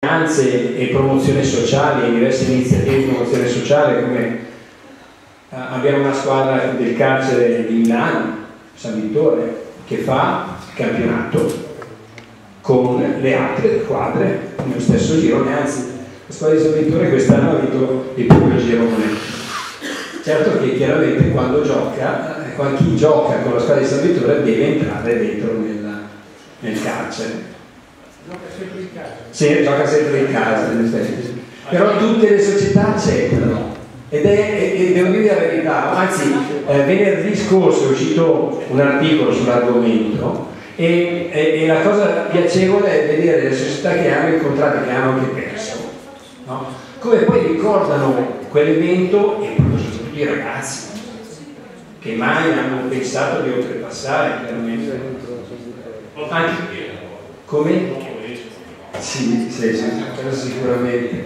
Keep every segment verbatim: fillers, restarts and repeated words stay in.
e promozione sociale, diverse iniziative di promozione sociale, come eh, abbiamo una squadra del carcere di Milano, San Vittore, che fa campionato con le altre squadre nello stesso girone, anzi la squadra di San Vittore quest'anno ha vinto il proprio girone. Certo che chiaramente quando gioca, eh, quando chi gioca con la squadra di San Vittore deve entrare dentro nel, nel carcere. Gioca sempre in casa. Sì, gioca sempre in casa, però tutte le società accettano. Ed è, e devo dire la verità, anzi eh, venerdì scorso è uscito un articolo sull'argomento e, e, e la cosa piacevole è vedere le società che hanno incontrato, che hanno anche perso, no? Come poi ricordano quell'evento e soprattutto i ragazzi che mai hanno pensato di oltrepassare chiaramente anche come? Sì, sì, sì, sicuramente.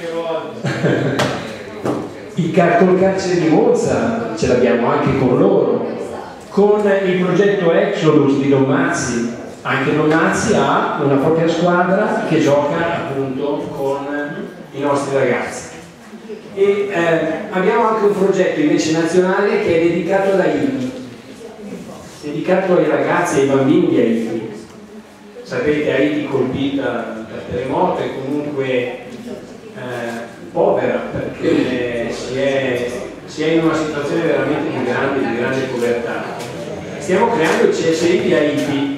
Il col carcere di Monza ce l'abbiamo anche con loro, con il progetto Exodus di Don Mazzi. Anche Don Mazzi ha una propria squadra che gioca appunto con i nostri ragazzi. E eh, abbiamo anche un progetto invece nazionale che è dedicato ad Haiti, dedicato ai ragazzi e ai bambini di Haiti. Sapete, Haiti colpita dal terremoto e comunque eh, povera, perché si è, si è in una situazione veramente di grande, di grande povertà. Stiamo creando il C S I di Haiti.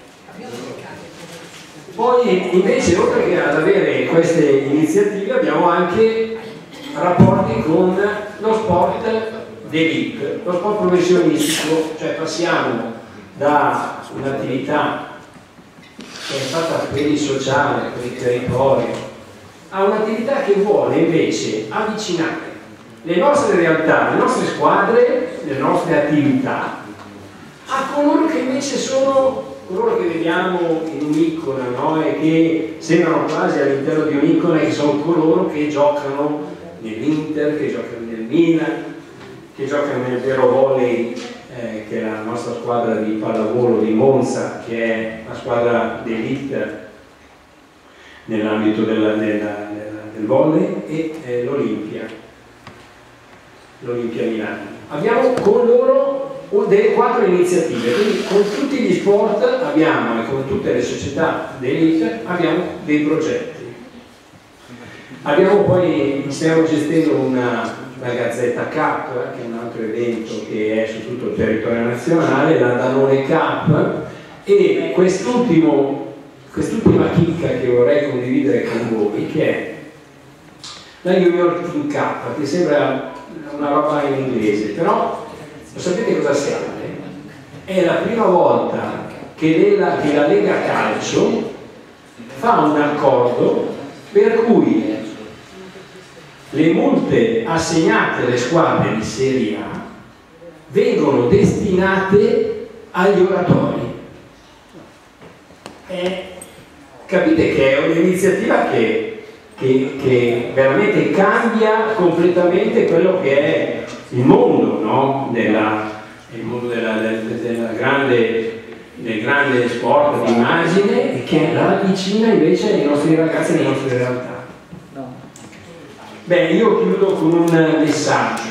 Poi invece, oltre che ad avere queste iniziative, abbiamo anche rapporti con lo sport d'elite, lo sport professionistico, cioè passiamo da un'attività che è fatta per il sociale, per il territorio, a un'attività che vuole invece avvicinare le nostre realtà, le nostre squadre, le nostre attività a coloro che invece sono coloro che vediamo in un'icona, no? E che sembrano quasi all'interno di un'icona, che sono coloro che giocano nell'Inter, che giocano nel Milan, che giocano nel Vero Volley, eh, che è la nostra squadra di pallavolo di Monza, che è una squadra d'elite nell'ambito della, della, della, del volley, e eh, l'Olimpia, l'Olimpia Milano. Abbiamo con loro delle quattro iniziative, quindi con tutti gli sport abbiamo, e con tutte le società d'elite abbiamo dei progetti. Abbiamo poi, stiamo gestendo una, una Gazzetta Cup, che è un altro evento che è su tutto il territorio nazionale, la Danone Cup, e quest'ultimo, quest'ultima chicca che vorrei condividere con voi, che è la New York Team Cup, che sembra una roba in inglese, però lo sapete cosa serve? È la prima volta che la, che la Lega Calcio fa un accordo per cui le multe assegnate alle squadre di Serie A vengono destinate agli oratori. E capite che è un'iniziativa che, che, che veramente cambia completamente quello che è il mondo, no? Della, il mondo della, della, della grande, del grande sport di immagine, e che la avvicina invece ai nostri ragazzi e alle nostre realtà. Beh, io chiudo con un messaggio,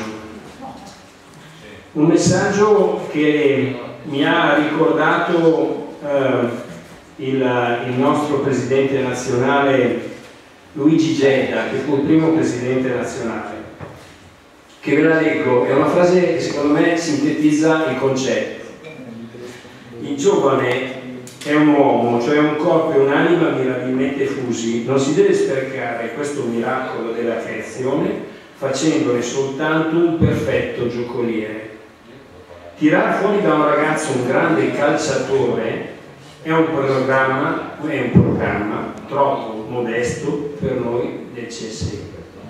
un messaggio che mi ha ricordato eh, il, il nostro presidente nazionale Luigi Gedda, che fu il primo presidente nazionale, che ve la leggo. È una frase che secondo me sintetizza il concetto. Il giovane è un uomo, cioè un corpo e un'anima mirabilmente fusi. Non si deve sprecare questo miracolo della creazione facendone soltanto un perfetto giocoliere. Tirar fuori da un ragazzo un grande calciatore è un programma, è un programma troppo modesto per noi del C S I.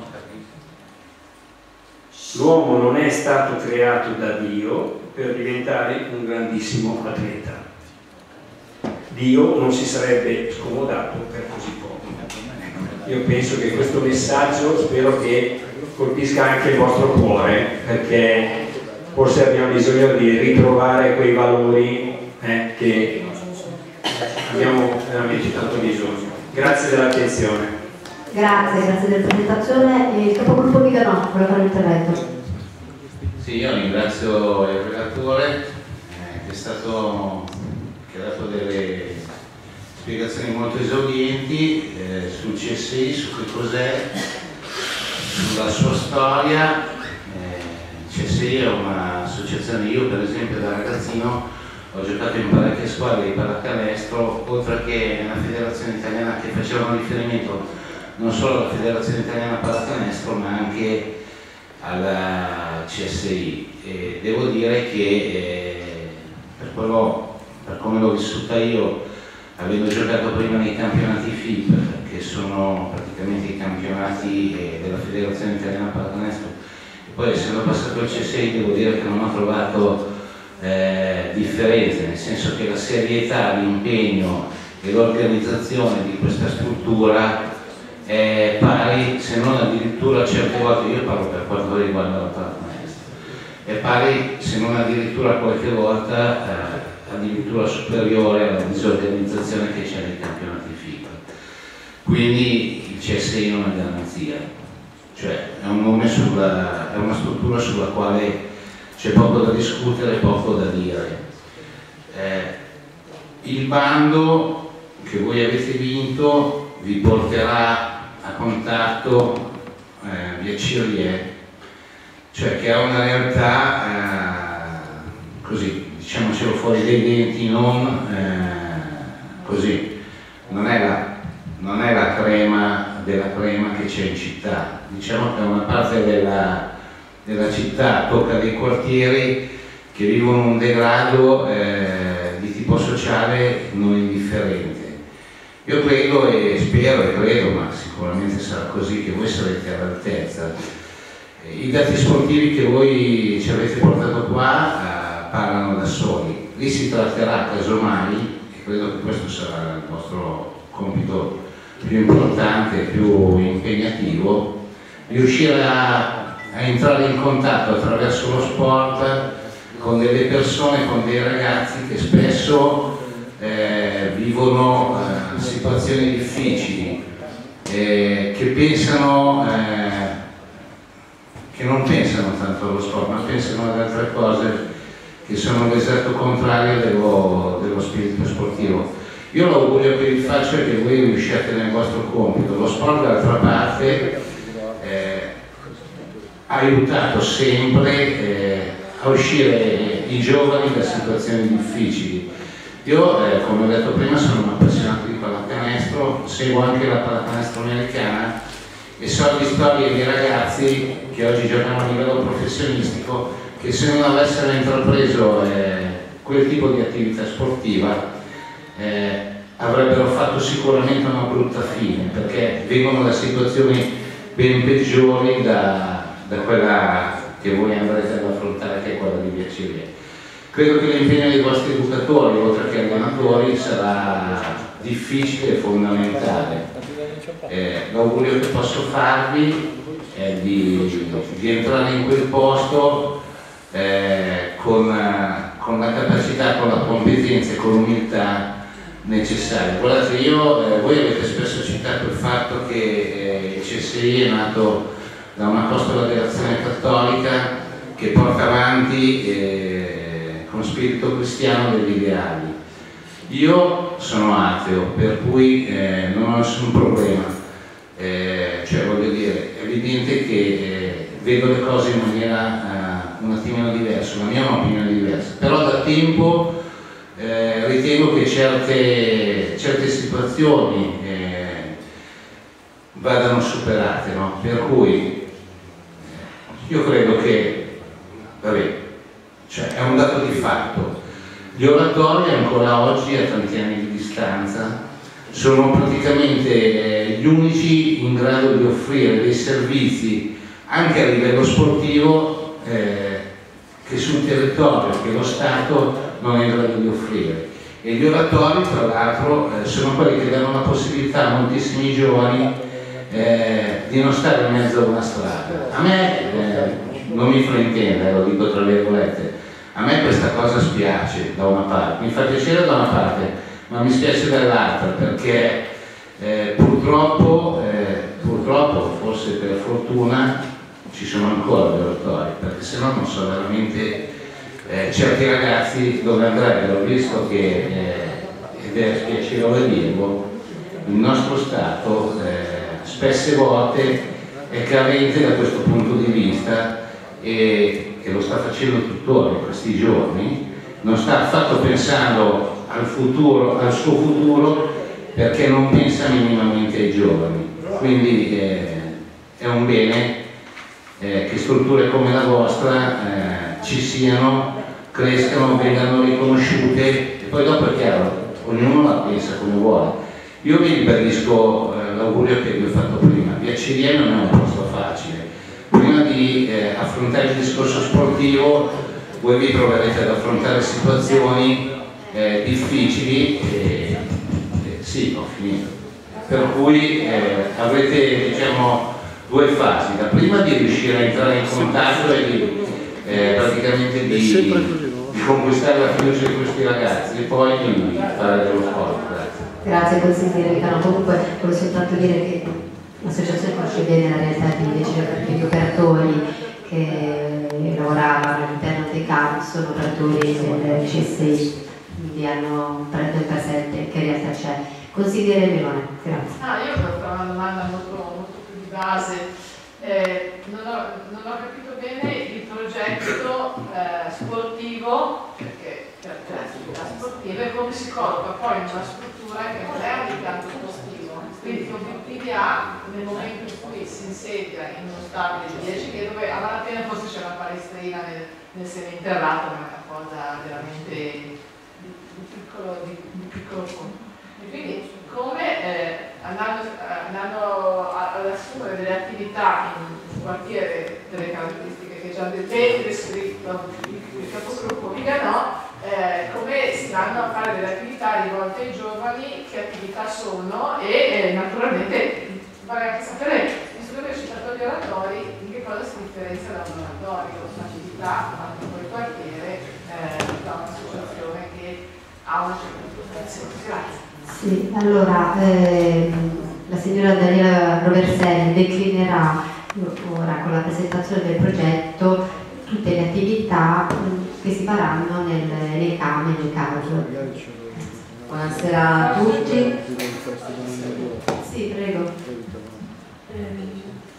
L'uomo non è stato creato da Dio per diventare un grandissimo atleta. Dio non si sarebbe scomodato per così poco. Io penso che questo messaggio, spero che colpisca anche il vostro cuore, perché forse abbiamo bisogno di ritrovare quei valori eh, che abbiamo veramente tanto bisogno. Grazie dell'attenzione. Grazie, grazie della presentazione. E il capogruppo Viganò, vuole fare un intervento. Sì, io ringrazio il relatore eh, che è stato che ha dato delle spiegazioni molto esaurienti eh, sul C S I, su che cos'è, sulla sua storia. Eh, il C S I è un'associazione, io per esempio da ragazzino ho giocato in parecchie squadre di pallacanestro, oltre che nella federazione italiana, che facevano riferimento non solo alla federazione italiana pallacanestro ma anche alla C S I, e devo dire che eh, per, quello, per come l'ho vissuta io, avendo giocato prima nei campionati F I P, che sono praticamente i campionati eh, della federazione italiana pallacanestro, e poi essendo passato al C S I devo dire che non ho trovato eh, differenze, nel senso che la serietà, l'impegno e l'organizzazione di questa struttura è pari, se non addirittura certe volte, io parlo per quanto riguarda la pallacanestro, è pari, se non addirittura qualche volta, eh, addirittura superiore alla disorganizzazione che c'è nei campionati F I P. Quindi il C S I non è garanzia, cioè è un nome sulla, è una struttura sulla quale c'è poco da discutere, poco da dire. Eh, il bando che voi avete vinto vi porterà a contatto eh, via C R I E, cioè che è una realtà eh, così, diciamocelo fuori dai denti, non eh, così, non è, la, non è la crema della crema che c'è in città, diciamo che una parte della, della città tocca dei quartieri che vivono un degrado eh, di tipo sociale non indifferente. Io credo e spero e credo, ma sicuramente sarà così, che voi sarete all'altezza. I dati sportivi che voi ci avete portato qua eh, parlano da soli. Lì si tratterà casomai, e credo che questo sarà il vostro compito più importante e più impegnativo, riuscire a, a entrare in contatto attraverso lo sport con delle persone, con dei ragazzi che spesso Eh, vivono eh, situazioni difficili, eh, che pensano, eh, che non pensano tanto allo sport, ma pensano ad altre cose che sono l'esatto contrario dello, dello spirito sportivo. Io l'augurio che vi faccio è che voi riusciate nel vostro compito. Lo sport d'altra parte eh, ha aiutato sempre eh, a uscire i giovani da situazioni difficili. Io, eh, come ho detto prima, sono un appassionato di pallacanestro, seguo anche la pallacanestro americana e so di storie di ragazzi che oggi giocano a livello professionistico che se non avessero intrapreso eh, quel tipo di attività sportiva eh, avrebbero fatto sicuramente una brutta fine, perché vengono da situazioni ben peggiori da, da quella che voi andrete ad affrontare, che è quella di via C R I E. Credo che l'impegno dei vostri educatori, oltre che allenatori, sarà difficile e fondamentale. Eh, l'augurio che posso farvi è di, di entrare in quel posto eh, con, con la capacità, con la competenza e con l'umiltà necessaria. Guardate, io, eh, voi avete spesso citato il fatto che eh, il C S I è nato da una costola dell'Azione Cattolica che porta avanti eh, con spirito cristiano degli ideali. Io sono ateo, per cui eh, non ho nessun problema, eh, cioè voglio dire, è evidente che eh, vedo le cose in maniera uh, un attimino diversa, la mia è un'opinione diversa, però da tempo eh, ritengo che certe, certe situazioni eh, vadano superate, no? Per cui io credo che, vabbè, cioè è un dato di fatto. Gli oratori ancora oggi, a tanti anni di distanza, sono praticamente eh, gli unici in grado di offrire dei servizi anche a livello sportivo eh, che sul territorio che lo Stato non è in grado di offrire. E gli oratori, tra l'altro, eh, sono quelli che danno la possibilità a moltissimi giovani eh, di non stare in mezzo a una strada. A me eh, non mi fraintende, lo dico tra virgolette. A me questa cosa spiace da una parte, mi fa piacere da una parte, ma mi spiace dall'altra, perché eh, purtroppo, eh, purtroppo, forse per fortuna, ci sono ancora gli oratori, perché se no non so veramente eh, certi ragazzi dove andrebbero, visto che, eh, ed è spiacevole dirlo, il nostro Stato eh, spesse volte è carente da questo punto di vista e, e lo sta facendo tuttora in questi giorni, non sta affatto pensando al futuro, al suo futuro, perché non pensa minimamente ai giovani. Quindi eh, è un bene eh, che strutture come la vostra eh, ci siano, crescano, vengano riconosciute e poi dopo è chiaro, ognuno la pensa come vuole. Io vi ribadisco eh, l'augurio che vi ho fatto prima, Via Cirie non è un posto facile. Prima di eh, affrontare il discorso sportivo voi vi troverete ad affrontare situazioni eh, difficili e, e sì, ho finito. Per cui eh, avrete diciamo due fasi, la prima di riuscire a entrare in contatto e di eh, praticamente di, di conquistare la fiducia di questi ragazzi e poi di fare dello sport. Grazie. Grazie consigliere Vicano. Comunque voglio soltanto dire che l'associazione conosce bene la realtà di gli operatori che lavoravano all'interno dei campi, sono operatori del C S I, quindi hanno un trentasette che in realtà c'è. Consigliere Melone, grazie. Ah, io volevo fare una domanda molto, molto più di base. Eh, non, ho, non ho capito bene il progetto eh, sportivo, perché per l'attività sportiva e come si colloca poi in una struttura che non è un impianto sportivo, quindi che obiettivi ha nel momento in cui si insedia in uno stabile di dieci, che dove a malapena forse c'è una palestrina nel, nel seminterrato, ma è una cosa veramente di, di piccolo, di, di piccolo conto. E quindi come eh, andando, andando ad assumere delle attività in un quartiere delle caratteristiche che già ben descritto il capogruppo Viganò, eh, come si vanno a fare delle attività rivolte ai giovani, che attività sono e eh, naturalmente vorrei anche sapere, visto che ho citato gli oratori, in che cosa si differenzia da un oratorio, un'attività fatta in quel quartiere eh, da un'associazione che ha una certa reputazione. Grazie. Sì, allora ehm, la signora Daniela Roverselli declinerà ora con la presentazione del progetto tutte le attività che si faranno nel, nei cami e nel caso. Buonasera a tutti. Sì, prego. Eh,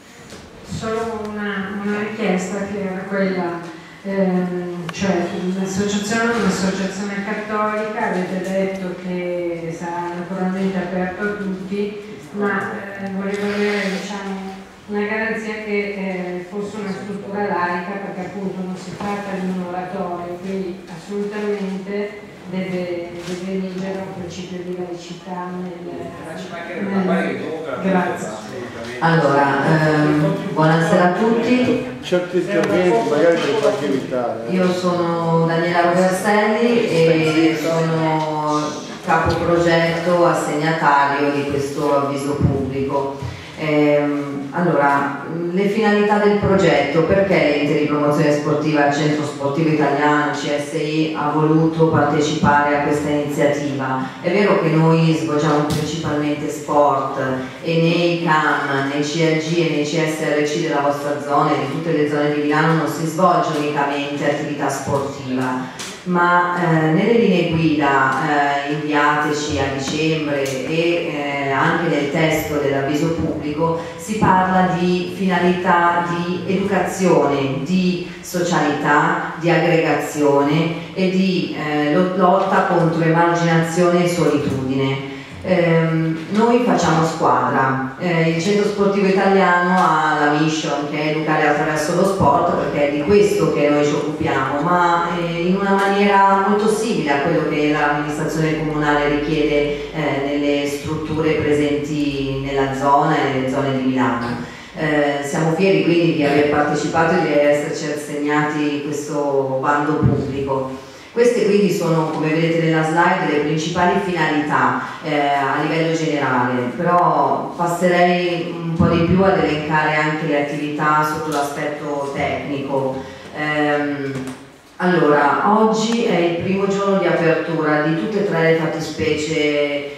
solo una, una richiesta che era quella. Ehm, cioè l'associazione è un'associazione cattolica, avete detto che sarà naturalmente aperto a tutti, ma eh, volevo avere diciamo, una garanzia che eh, fosse una struttura laica, perché appunto non si tratta di un oratorio, quindi assolutamente deve, deve vigere un principio di laicità nel, nel... Grazie. Allora, ehm, buonasera a tutti. Certi interventi magari per farti evitare. Io sono Daniela Roverselli e sono capo progetto assegnatario di questo avviso pubblico. Ehm, allora, le finalità del progetto: perché l'ente di promozione sportiva, il Centro Sportivo Italiano, C S I, ha voluto partecipare a questa iniziativa? È vero che noi svolgiamo principalmente sport e nei C A M, nei C R G e nei C S R C della vostra zona e di tutte le zone di Milano non si svolge unicamente attività sportiva, ma eh, nelle linee guida eh, inviateci a dicembre e eh, anche nel testo dell'avviso pubblico si parla di finalità di educazione, di socialità, di aggregazione e di eh, lotta contro emarginazione e solitudine. Eh, noi facciamo squadra, eh, il Centro Sportivo Italiano ha la mission che è educare attraverso lo sport, perché è di questo che noi ci occupiamo, ma eh, in una maniera molto simile a quello che l'amministrazione comunale richiede eh, nelle strutture presenti nella zona e nelle zone di Milano. Eh, siamo fieri quindi di aver partecipato e di esserci assegnati questo bando pubblico. Queste quindi sono, come vedete nella slide, le principali finalità eh, a livello generale, però passerei un po' di più ad elencare anche le attività sotto l'aspetto tecnico. Ehm, allora, oggi è il primo giorno di apertura di tutte e tre le fattispecie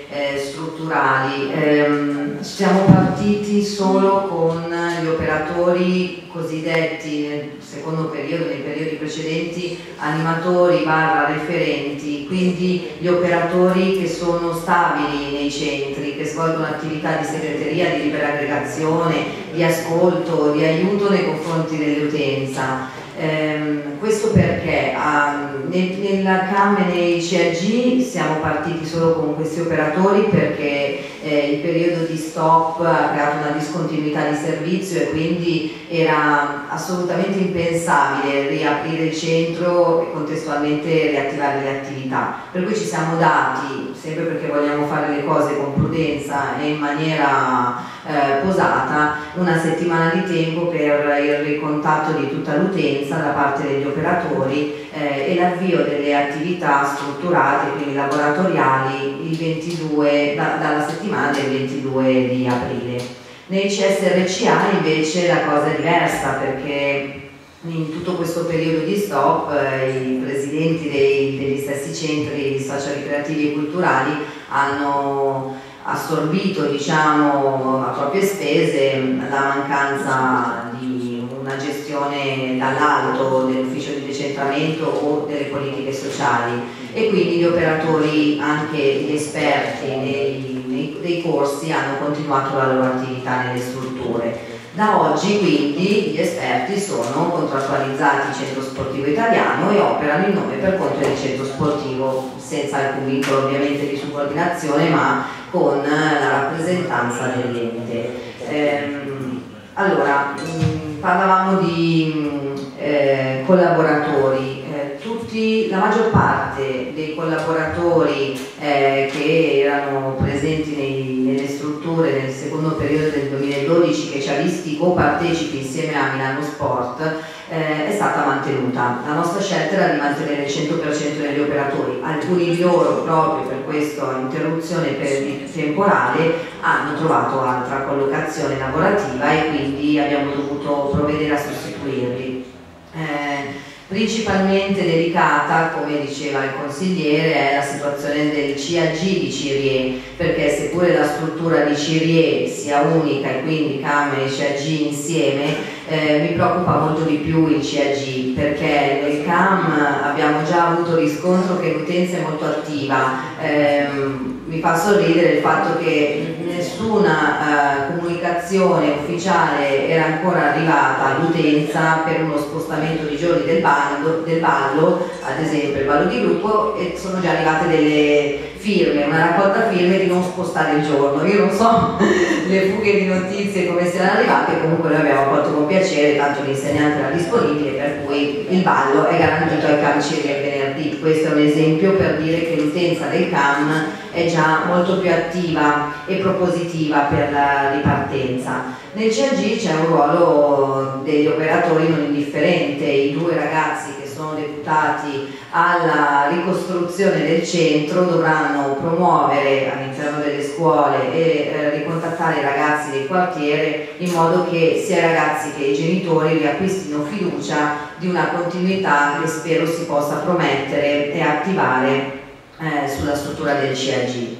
eh, strutturali. Ehm, siamo partiti solo con gli operatori cosiddetti nel secondo periodo, nei periodi precedenti, animatori barra referenti, quindi gli operatori che sono stabili nei centri, che svolgono attività di segreteria, di libera aggregazione, di ascolto, di aiuto nei confronti dell'utenza. Ehm, questo perché ah, nel, nella C A M e nei C A G siamo partiti solo con questi operatori perché eh, il periodo di stop ha creato una discontinuità di servizio e quindi era assolutamente impensabile riaprire il centro e contestualmente riattivare le attività, per cui ci siamo dati, sempre perché vogliamo fare le cose con prudenza e in maniera eh, posata, una settimana di tempo per il ricontatto di tutta l'utenza da parte degli operatori eh, e l'avvio delle attività strutturate, quindi laboratoriali, il ventidue, da, dalla settimana del ventidue di aprile. Nei C S R C A invece la cosa è diversa perché in tutto questo periodo di stop eh, i presidenti dei, degli stessi centri socio-ricreativi e culturali hanno assorbito, diciamo, a proprie spese la mancanza di una gestione dall'alto dell'ufficio di decentramento o delle politiche sociali, e quindi gli operatori, anche gli esperti nei, nei, dei corsi, hanno continuato la loro attività nelle strutture. Da oggi quindi gli esperti sono contrattualizzati Centro Sportivo Italiano e operano in nome per conto del Centro Sportivo, senza alcun vincolo ovviamente di subordinazione, ma con la rappresentanza dell'ente. Ehm, allora, mh, parlavamo di mh, eh, collaboratori. Eh, tutti, la maggior parte dei collaboratori eh, che erano presenti nei, nelle strutture nel secondo periodo del duemiladodici, che ci ha visti copartecipi insieme a Milano Sport, eh, è stata mantenuta. La nostra scelta era di mantenere il cento per cento degli operatori. Alcuni di loro, proprio per questa interruzione per temporale, hanno trovato altra collocazione lavorativa e quindi abbiamo dovuto provvedere a sostituirli. Eh, Principalmente delicata, come diceva il consigliere, è la situazione del C A G di Cirie, perché seppure la struttura di Cirie sia unica e quindi C A M e C A G insieme, eh, mi preoccupa molto di più il C A G, perché nel C A M abbiamo già avuto riscontro che l'utenza è molto attiva. Eh, mi fa sorridere il fatto che nessuna uh, comunicazione ufficiale era ancora arrivata all'utenza per uno spostamento di giorni del, bando, del ballo, ad esempio il ballo di gruppo, e sono già arrivate delle firme, una raccolta firme di non spostare il giorno. Io non so le fughe di notizie come siano arrivate, comunque noi abbiamo accolto con piacere, tanto l'insegnante era disponibile, per cui il ballo è garantito ai C A M Cirie il venerdì. Questo è un esempio per dire che l'utenza del C A M è già molto più attiva e propositiva per la ripartenza. Nel C A G c'è un ruolo degli operatori non indifferente. I due ragazzi che sono deputati alla ricostruzione del centro dovranno promuovere all'interno delle scuole e eh, ricontattare i ragazzi del quartiere in modo che sia i ragazzi che i genitori riacquistino fiducia di una continuità che spero si possa promettere e attivare Eh, sulla struttura del C A G.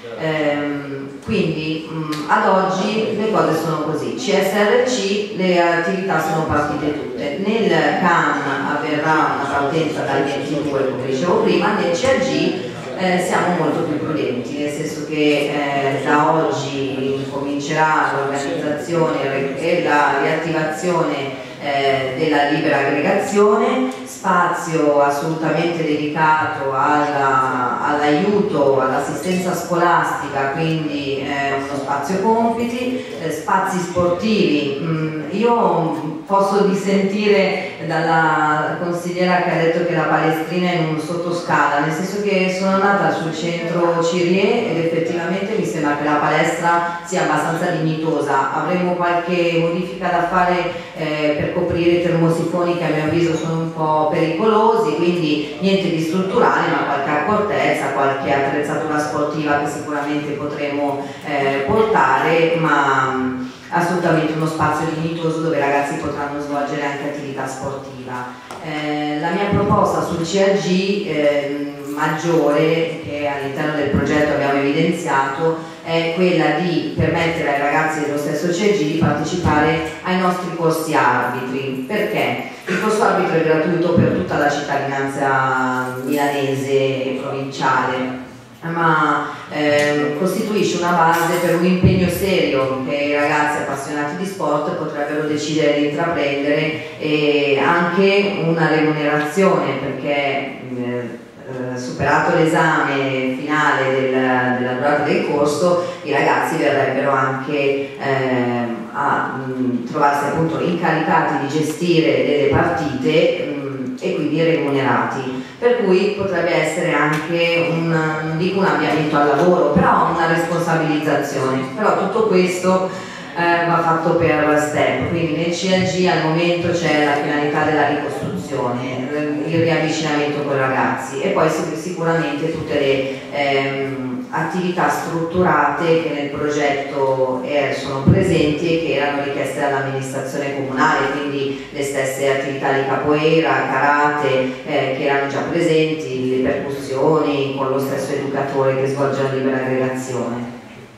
Ehm, quindi mh, ad oggi le cose sono così. C S R C, le attività sono partite tutte. Nel C A M avverrà una partenza dal ventidue, come dicevo prima. Nel C A G eh, siamo molto più prudenti, nel senso che eh, da oggi comincerà l'organizzazione e la riattivazione eh, della libera aggregazione, spazio assolutamente dedicato all'aiuto, all all'assistenza scolastica, quindi eh, uno spazio compiti, eh, spazi sportivi. Mm, io posso dissentire dalla consigliera che ha detto che la palestrina è in un sottoscala, nel senso che sono andata sul centro Cirie ed effettivamente mi sembra che la palestra sia abbastanza dignitosa. Avremo qualche modifica da fare eh, per coprire i termosifoni che a mio avviso sono un po' pericolosi, quindi niente di strutturale, ma qualche accortezza, qualche attrezzatura sportiva che sicuramente potremo eh, portare, ma assolutamente uno spazio dignitoso dove i ragazzi potranno svolgere anche attività sportiva. Eh, la mia proposta sul C A G, eh, maggiore che all'interno del progetto abbiamo evidenziato è quella di permettere ai ragazzi dello stesso C E G di partecipare ai nostri corsi arbitri. Perché? Il corso arbitro è gratuito per tutta la cittadinanza milanese e provinciale, ma eh, costituisce una base per un impegno serio che i ragazzi appassionati di sport potrebbero decidere di intraprendere, e anche una remunerazione, perché eh, superato l'esame finale del, della durata del corso, i ragazzi verrebbero anche eh, a mh, trovarsi appunto incaricati di gestire delle partite mh, e quindi remunerati, per cui potrebbe essere anche un, non dico un avviamento al lavoro, però una responsabilizzazione. Però tutto questo eh, va fatto per step, quindi nel C L G al momento c'è la finalità della ricostruzione, il riavvicinamento con i ragazzi e poi sicuramente tutte le ehm, attività strutturate che nel progetto eh, sono presenti e che erano richieste dall'amministrazione comunale, quindi le stesse attività di capoeira, karate eh, che erano già presenti, le percussioni con lo stesso educatore che svolge la libera aggregazione.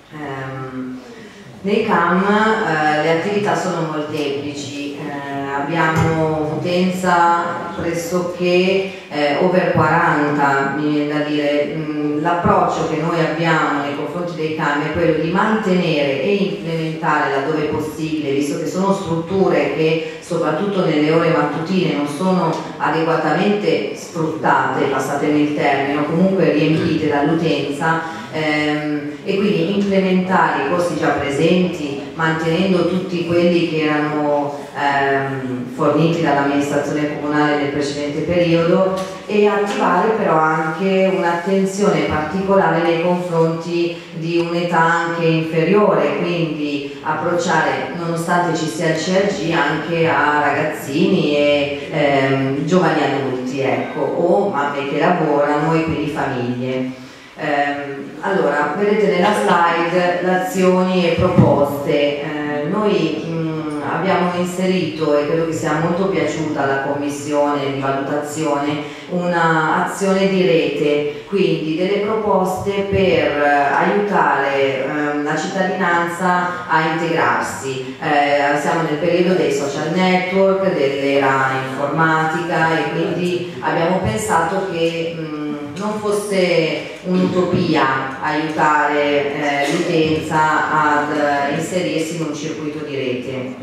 Ehm, nei C A M eh, le attività sono molteplici, eh, abbiamo utenza pressoché eh, over quaranta, mi viene da dire. L'approccio che noi abbiamo nei confronti dei C A M è quello di mantenere e implementare laddove possibile, visto che sono strutture che soprattutto nelle ore mattutine non sono adeguatamente sfruttate, passatemi il termine, o comunque riempite dall'utenza, ehm, e quindi implementare i corsi già presenti, mantenendo tutti quelli che erano ehm, forniti dall'amministrazione comunale nel precedente periodo, e attivare però anche un'attenzione particolare nei confronti di un'età anche inferiore, quindi approcciare, nonostante ci sia il C R G, anche a ragazzini e ehm, giovani adulti, ecco, o mamme che lavorano e quindi famiglie. Ehm, allora, vedete nella slide le azioni e proposte. Eh, noi mh, abbiamo inserito, e credo che sia molto piaciuta alla commissione di valutazione, un'azione di rete, quindi delle proposte per aiutare ehm, la cittadinanza a integrarsi. Eh, siamo nel periodo dei social network, dell'era informatica, e quindi abbiamo pensato che mh, non fosse un'utopia aiutare eh, l'utenza ad eh, inserirsi in un circuito di rete.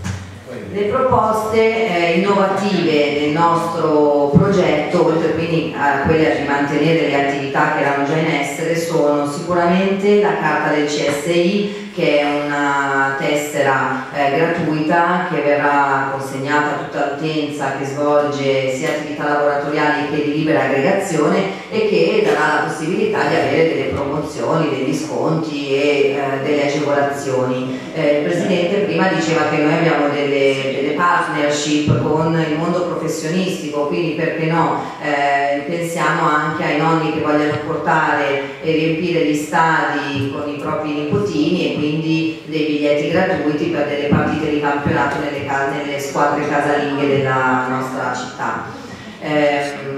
Le proposte eh, innovative del nostro progetto, oltre quindi a quelle di mantenere le attività che erano già in essere, sono sicuramente la carta del C S I, che è una tessera eh, gratuita che verrà consegnata a tutta l'utenza che svolge sia attività laboratoriali che di libera aggregazione, e che darà la possibilità di avere delle promozioni, degli sconti e eh, delle agevolazioni. Eh, il Presidente prima diceva che noi abbiamo delle, delle partnership con il mondo professionistico, quindi perché no, eh, pensiamo anche ai nonni che vogliono portare e riempire gli stadi con i propri nipotini, e quindi dei biglietti gratuiti per delle partite di campionato nelle, nelle squadre casalinghe della nostra città. Eh,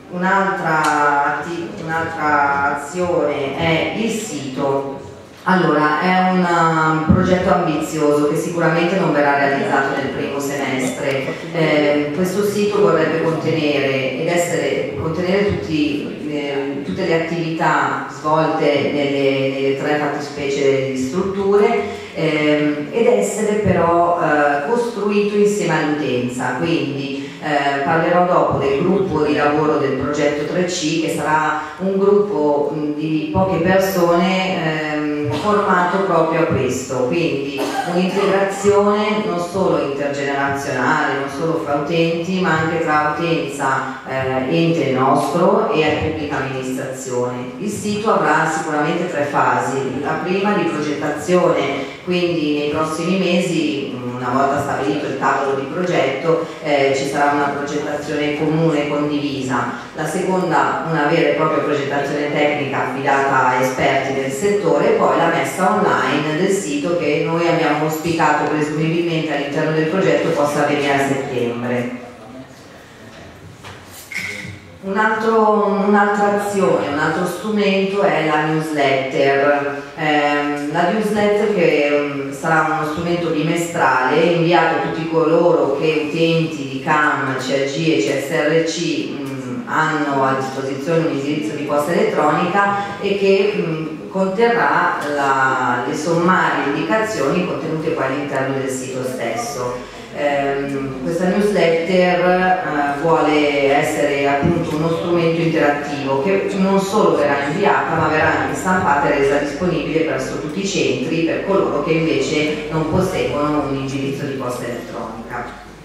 Un'altra un'altra azione è il sito. Allora, è un um, progetto ambizioso che sicuramente non verrà realizzato nel primo semestre. Eh, questo sito vorrebbe contenere ed essere contenere tutti, eh, tutte le attività svolte nelle, nelle tre fattispecie di strutture, eh, ed essere però eh, costruito insieme all'utenza. Quindi Eh, parlerò dopo del gruppo di lavoro del progetto tre C, che sarà un gruppo mh, di poche persone ehm, formato proprio a questo, quindi un'integrazione non solo intergenerazionale, non solo fra utenti, ma anche tra utenza, eh, ente nostro e pubblica amministrazione. Il sito avrà sicuramente tre fasi. La prima di progettazione, quindi nei prossimi mesi, una volta stabilito il tavolo di progetto, eh, ci sarà una progettazione comune condivisa. La seconda, una vera e propria progettazione tecnica affidata a esperti del settore, e poi la messa online del sito, che noi abbiamo auspicato presumibilmente all'interno del progetto possa avvenire a settembre. Un altro, un'altra azione, un altro strumento è la newsletter. Eh, la newsletter che um, sarà uno strumento bimestrale inviato a tutti coloro che utenti di C A M, C A G e C S R C um, hanno a disposizione un indirizzo di posta elettronica e che um, conterrà la, le sommarie indicazioni contenute poi all'interno del sito stesso. Eh, questa newsletter eh, vuole essere appunto uno strumento interattivo che non solo verrà inviata ma verrà anche stampata e resa disponibile presso tutti i centri per coloro che invece non posseggono un indirizzo di posta elettronica.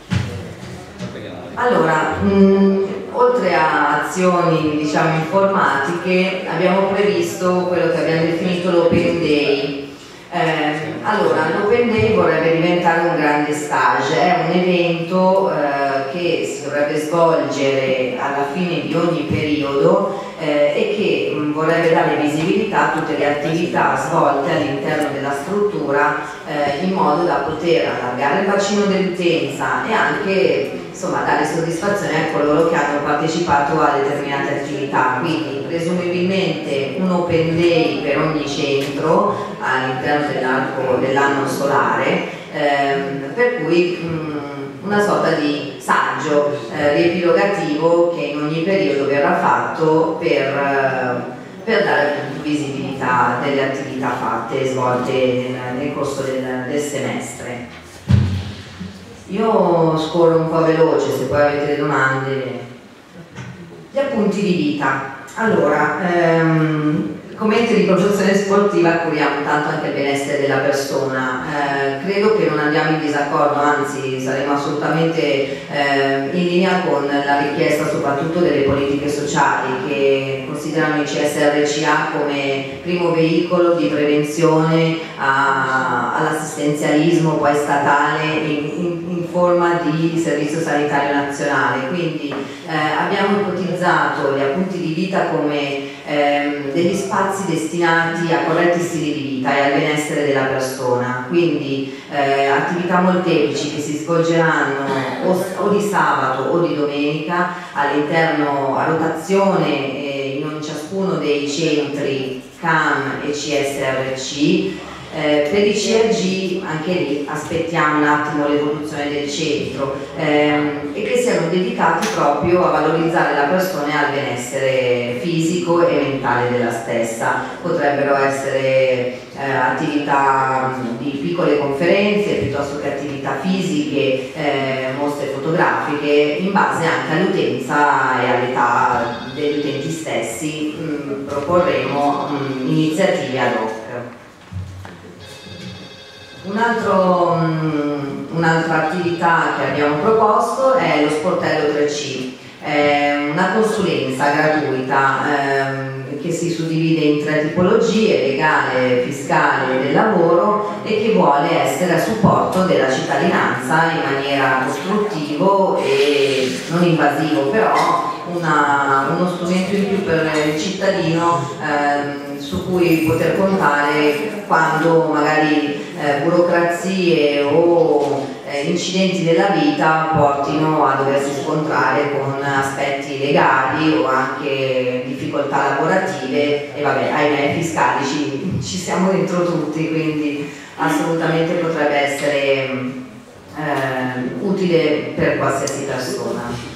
Allora, mh, oltre a azioni diciamo informatiche abbiamo previsto quello che abbiamo definito l'Open Day. Eh, allora, l'Open Day vorrebbe diventare un grande stage, è un evento eh, che si dovrebbe svolgere alla fine di ogni periodo eh, e che mh, vorrebbe dare visibilità a tutte le attività svolte all'interno della struttura eh, in modo da poter allargare il bacino dell'utenza e anche insomma dare soddisfazione a coloro che hanno partecipato a determinate attività. Quindi presumibilmente un Open Day per ogni centro all'interno dell'arco dell'anno solare, ehm, per cui mh, una sorta di saggio eh, riepilogativo che in ogni periodo verrà fatto per, eh, per dare visibilità delle attività fatte e svolte nel, nel corso del, del semestre. Io scorro un po' veloce, se poi avete delle domande. Gli appunti di vita. Allora, ehm, come ente di promozione sportiva curiamo tanto anche il benessere della persona. Eh, credo che non andiamo in disaccordo, anzi saremo assolutamente eh, in linea con la richiesta soprattutto delle politiche sociali che considerano il C S R C A come primo veicolo di prevenzione all'assistenzialismo poi statale in, in, in forma di servizio sanitario nazionale. Quindi eh, abbiamo ipotizzato gli appunti di vita come ehm, degli spazi destinati a corretti stili di vita e al benessere della persona, quindi eh, attività molteplici che si svolgeranno o, o di sabato o di domenica all'interno, a rotazione eh, in ciascuno dei centri C A M e C S R C. Eh, per i C A G anche lì aspettiamo un attimo l'evoluzione del centro ehm, e che siano dedicati proprio a valorizzare la persona e al benessere fisico e mentale della stessa. Potrebbero essere eh, attività di piccole conferenze piuttosto che attività fisiche, eh, mostre fotografiche, in base anche all'utenza e all'età degli utenti stessi. Mh, proporremo mh, iniziative ad hoc. Un altro, um, un'altra attività che abbiamo proposto è lo sportello tre C, è una consulenza gratuita ehm, che si suddivide in tre tipologie: legale, fiscale e del lavoro, e che vuole essere a supporto della cittadinanza in maniera costruttivo e non invasivo, però una, uno strumento in più per il cittadino ehm, su cui poter contare quando magari eh, burocrazie o eh, incidenti della vita portino a doversi scontrare con aspetti legali o anche difficoltà lavorative e vabbè, ahimè, fiscali ci, ci siamo dentro tutti, quindi assolutamente potrebbe essere eh, utile per qualsiasi persona.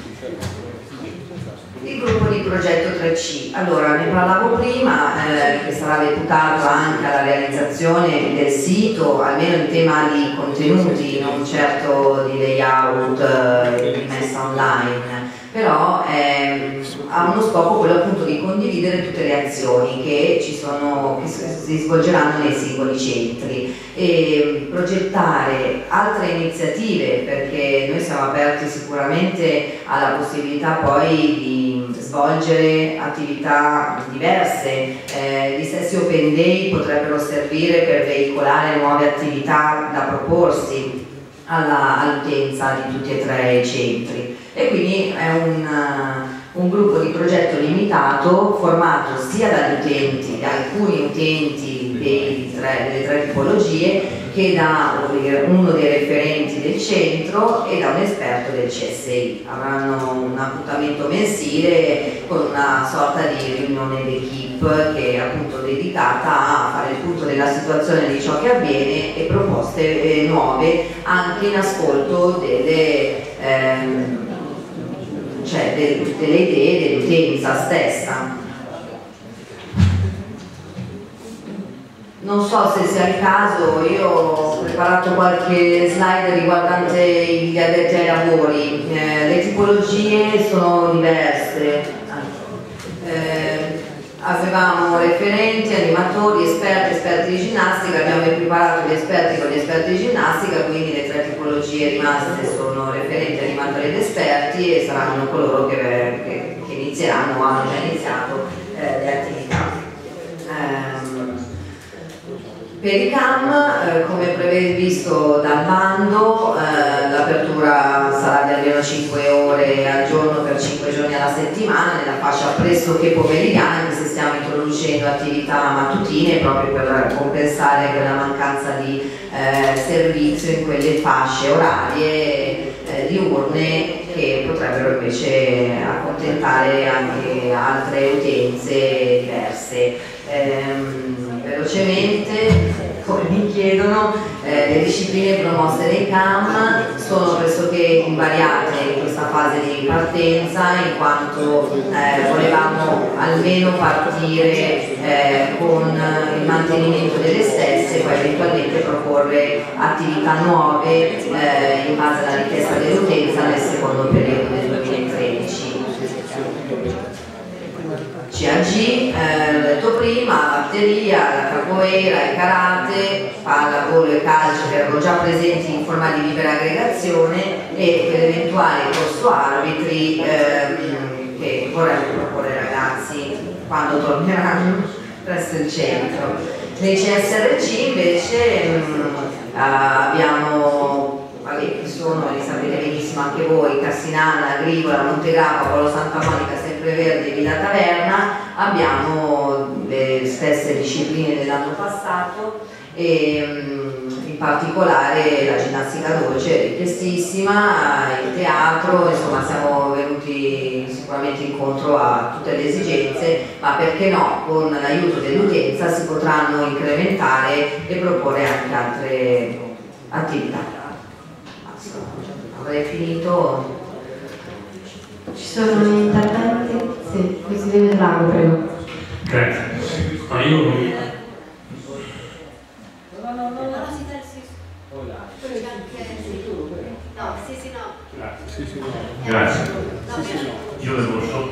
Il gruppo di progetto tre C, allora ne parlavo prima, eh, che sarà deputato anche alla realizzazione del sito, almeno in tema di contenuti, non certo di layout e eh, di messa online, però eh, ha uno scopo quello appunto di condividere tutte le azioni che ci sono, che si svolgeranno nei singoli centri e progettare altre iniziative, perché noi siamo aperti sicuramente alla possibilità poi di svolgere attività diverse. Eh, gli stessi Open Day potrebbero servire per veicolare nuove attività da proporsi all'utenza all di tutti e tre i centri, e quindi è un, uh, un gruppo di progetto limitato formato sia dagli utenti, da alcuni utenti dei tre, delle tre tipologie, che da uno dei referenti esperti del centro e da un esperto del C S I. Avranno un appuntamento mensile con una sorta di riunione d'equipe che è appunto dedicata a fare il punto della situazione di ciò che avviene e proposte eh, nuove anche in ascolto delle, ehm, cioè de, delle idee dell'utenza stessa. Non so se sia il caso, io ho preparato qualche slide riguardante gli addetti ai lavori. Eh, le tipologie sono diverse. Eh, avevamo referenti, animatori, esperti, esperti di ginnastica, abbiamo equiparato gli esperti con gli esperti di ginnastica, quindi le tre tipologie rimaste sono referenti, animatori ed esperti e saranno coloro che, che, che inizieranno o hanno già iniziato eh, le attività. Eh, Per i C A M, eh, come previsto dal bando, eh, l'apertura sarà di almeno cinque ore al giorno per cinque giorni alla settimana nella fascia pressoché pomeridiana, anche se stiamo introducendo attività mattutine proprio per compensare quella mancanza di eh, servizio in quelle fasce orarie eh, diurne che potrebbero invece accontentare anche altre utenze diverse. Ehm, velocemente, come mi chiedono, eh, le discipline promosse dai C A M sono pressoché invariate in questa fase di partenza, in quanto eh, volevamo almeno partire eh, con il mantenimento delle stesse e poi eventualmente proporre attività nuove eh, in base alla richiesta dell'utenza nel secondo periodo del duemilatredici. C A G, eh, l'ho detto prima, la batteria, la capoeira, il karate, pallavolo e calcio che erano già presenti in forma di libera aggregazione e per eventuali corso arbitri ehm, che vorremmo proporre ai ragazzi quando torneranno presso il centro. Nei C S R C invece mh, abbiamo, vabbè, che sono, li sapete benissimo anche voi, Cassinana, Agricola, Montegrappa, Polo Santa Monica, Sempreverde e Villa Taverna. Abbiamo le stesse discipline dell'anno passato e in particolare la ginnastica dolce è richiestissima, il teatro, insomma siamo venuti sicuramente incontro a tutte le esigenze, ma perché no, con l'aiuto dell'utenza si potranno incrementare e proporre anche altre attività. Avrei finito. Ci sono interventi? Sì, Presidente Drago, prego. Grazie. Ma io non... No, no, no, no, si terzi. No, sì, sì, no. Grazie. Grazie. Io avevo solo...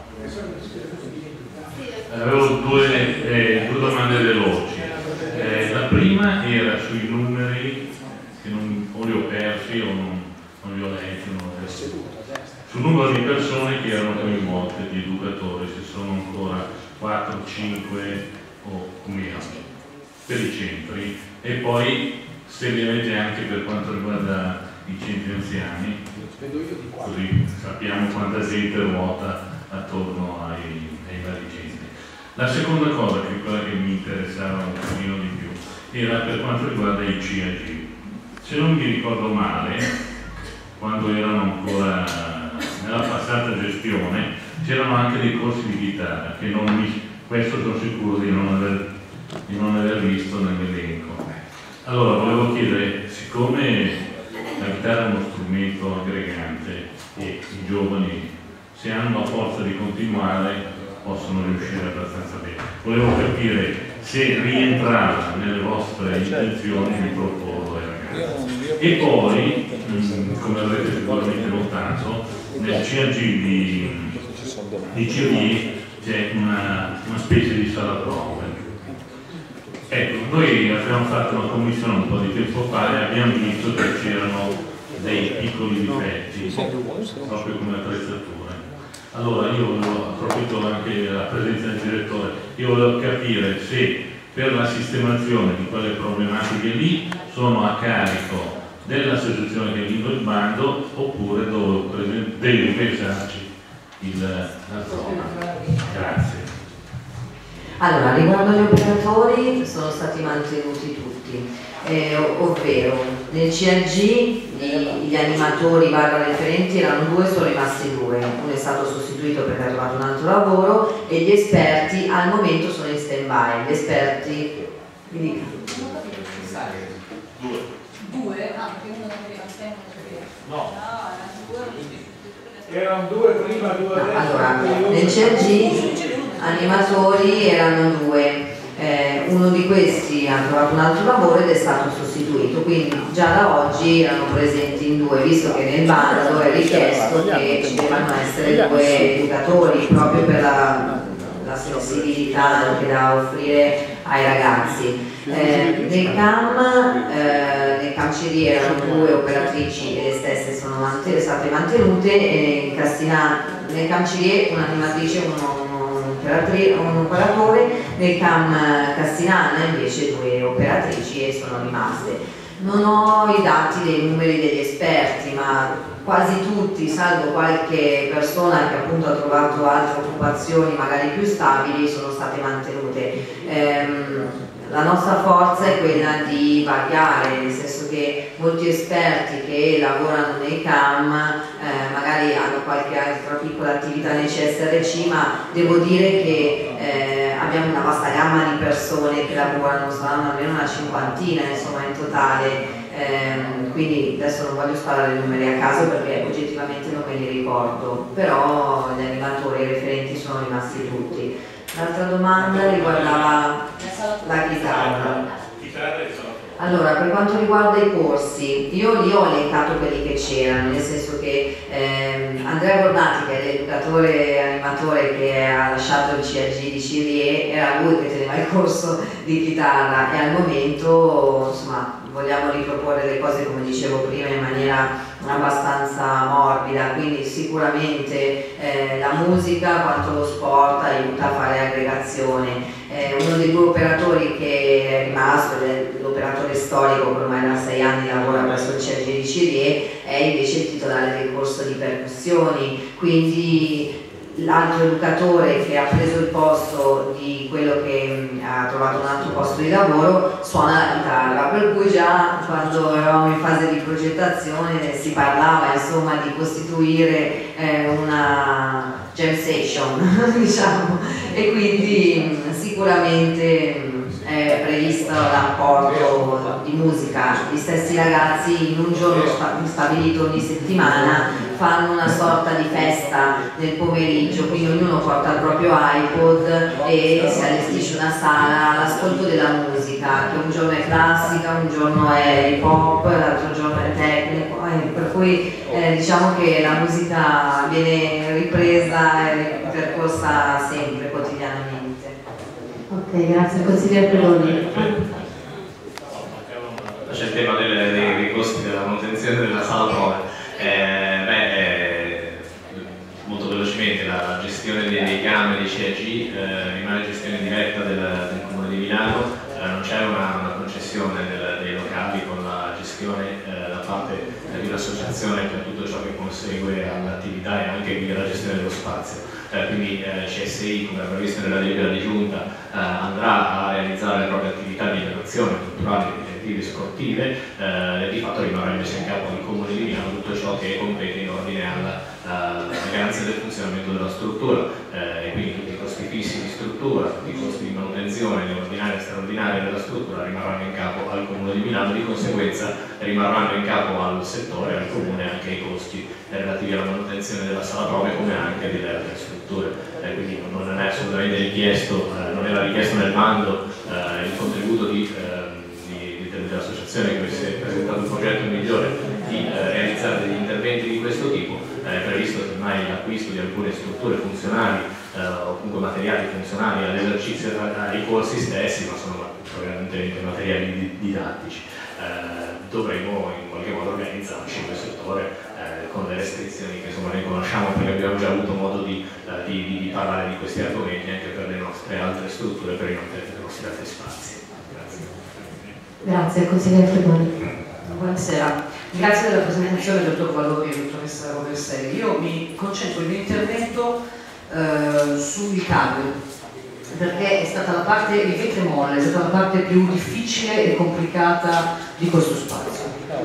Avevo due, eh, due domande veloci. Eh, la prima era sui numeri che non, o li ho persi o non, non li ho letti, non ho letto. Sul numero di persone che erano coinvolte, di educatori, se sono ancora quattro, cinque o meno per i centri, e poi se li avete anche per quanto riguarda i centri anziani, così sappiamo quanta gente ruota attorno ai, ai vari centri. La seconda cosa, che è quella che mi interessava un pochino di più, era per quanto riguarda i C A G. Se non mi ricordo male, quando erano ancora nella passata gestione c'erano anche dei corsi di chitarra che non mi, questo sono sicuro di non aver, di non aver visto nell'elenco. Allora volevo chiedere, siccome la chitarra è uno strumento aggregante e i giovani, se hanno la forza di continuare, possono riuscire abbastanza bene, volevo capire se rientrava nelle vostre intenzioni di proporlo ai ragazzi. E poi, mh, come avrete sicuramente notato, nel C A G di, di C O I c'è una, una specie di sala prove. Ecco, noi abbiamo fatto una commissione un po' di tempo fa e abbiamo visto che c'erano dei piccoli difetti, proprio come attrezzature. Allora io volevo, approfitto anche della presenza del direttore, io volevo capire se per la sistemazione di quelle problematiche lì sono a carico dell'associazione che ha vinto il bando oppure deve pensarci il, la zona. Grazie. Allora, riguardo agli operatori sono stati mantenuti tutti, eh, ovvero nel C A G gli, gli animatori barra referenti erano due, sono rimasti due, uno è stato sostituito perché ha trovato un altro lavoro e gli esperti al momento sono in stand by. Gli esperti quindi... Due. Due? Ah, perché uno non aveva sempre. No. Erano due prima, due adesso. No, allora, nel C R G animatori erano due. Eh, uno di questi ha trovato un altro lavoro ed è stato sostituito, quindi già da oggi erano presenti in due, visto che nel bando è richiesto che ci debbano essere due educatori proprio per la, la sensibilità anche da offrire ai ragazzi. Eh, nel C A M, eh, nel C A M C D erano due operatrici e le stesse sono mantenute, state mantenute, e in Castigliano, nel C A M C D un'animatrice e uno un operatore, nel C A M Castigliano invece due operatrici e sono rimaste. Non ho i dati dei numeri degli esperti, ma quasi tutti, salvo qualche persona che appunto ha trovato altre occupazioni magari più stabili, sono state mantenute. Ehm, La nostra forza è quella di variare, nel senso che molti esperti che lavorano nei C A M eh, magari hanno qualche altra piccola attività nei C S R C, ma devo dire che eh, abbiamo una vasta gamma di persone che lavorano, saranno almeno una cinquantina insomma in totale. Eh, quindi adesso non voglio sparare i numeri a caso perché oggettivamente non me li ricordo, però gli animatori e i referenti sono rimasti tutti. L'altra domanda riguardava la chitarra. Allora, per quanto riguarda i corsi, io lì ho elencato quelli che c'erano, nel senso che ehm, Andrea Gordati, che è l'educatore animatore che ha lasciato il C R G di Cirie, era lui che teneva il corso di chitarra e al momento insomma vogliamo riproporre le cose, come dicevo prima, in maniera abbastanza morbida, quindi sicuramente eh, la musica quanto lo sport aiuta a fare aggregazione. Eh, uno dei due operatori che è rimasto, l'operatore storico che ormai da sei anni lavora presso il C R G di Cirie, è invece il titolare del corso di percussioni, quindi l'altro educatore che ha preso il posto di quello che ha trovato un altro posto di lavoro suona la chitarra, per cui già quando eravamo in fase di progettazione si parlava insomma di costituire eh, una jam session diciamo, e quindi sicuramente è previsto l'apporto di musica. Gli stessi ragazzi in un giorno stabilito ogni settimana fanno una sorta di festa nel pomeriggio, quindi ognuno porta il proprio iPod e si allestisce una sala all'ascolto della musica, che un giorno è classica, un giorno è hip hop, l'altro giorno è tecnico, eh, per cui eh, diciamo che la musica viene ripresa e percorsa sempre, quotidianamente. Ok, grazie. Consigliere Peloni. C'è il tema delle, dei, dei costi della manutenzione della sala prove. Eh, beh, eh, molto velocemente la gestione dei, dei C A M e dei C A G eh, rimane gestione diretta del, del Comune di Milano, eh, non c'è una, una concessione del, dei locali con la gestione eh, da parte eh, di un'associazione per tutto ciò che consegue all'attività e anche quindi alla gestione dello spazio. Eh, quindi eh, C S I, come previsto nella delibera di giunta, eh, andrà a realizzare le proprie attività di educazione culturali, ricreative e sportive, eh, e di fatto rimarrà invece in capo al Comune di Milano tutto ciò che compete in ordine alla, alla garanzia del funzionamento della struttura, eh, e quindi tutti i costi fissi di struttura, tutti i costi di manutenzione, le ordinarie e straordinarie della struttura rimarranno in capo al Comune di Milano, di conseguenza rimarranno in capo al settore, al Comune, anche i costi relativi alla manutenzione della sala prove come anche delle altre strutture. Eh, quindi non è assolutamente richiesto, eh, non era richiesto nel bando eh, il contributo di, eh, di, di, dell'associazione che avesse presentato un progetto migliore di eh, realizzare degli interventi di questo tipo. È previsto semmai l'acquisto di alcune strutture funzionali eh, o comunque materiali funzionali all'esercizio ai corsi stessi, ma sono prevalentemente materiali didattici. Eh, dovremo in qualche modo organizzarci in quel settore eh, con le restrizioni che insomma noi conosciamo, perché abbiamo già avuto modo di, eh, di, di, di parlare di questi argomenti anche per le nostre altre strutture, per i nostri, per i nostri altri spazi. Grazie. Grazie, consigliere Fregoni. Buonasera, grazie della presentazione del dottor Valloni e dottoressa Roverselli. Io mi concentro il mio intervento eh, sui cabri, perché è stata la parte, il vetro molle, è stata la parte più difficile e complicata di questo spazio. Io sono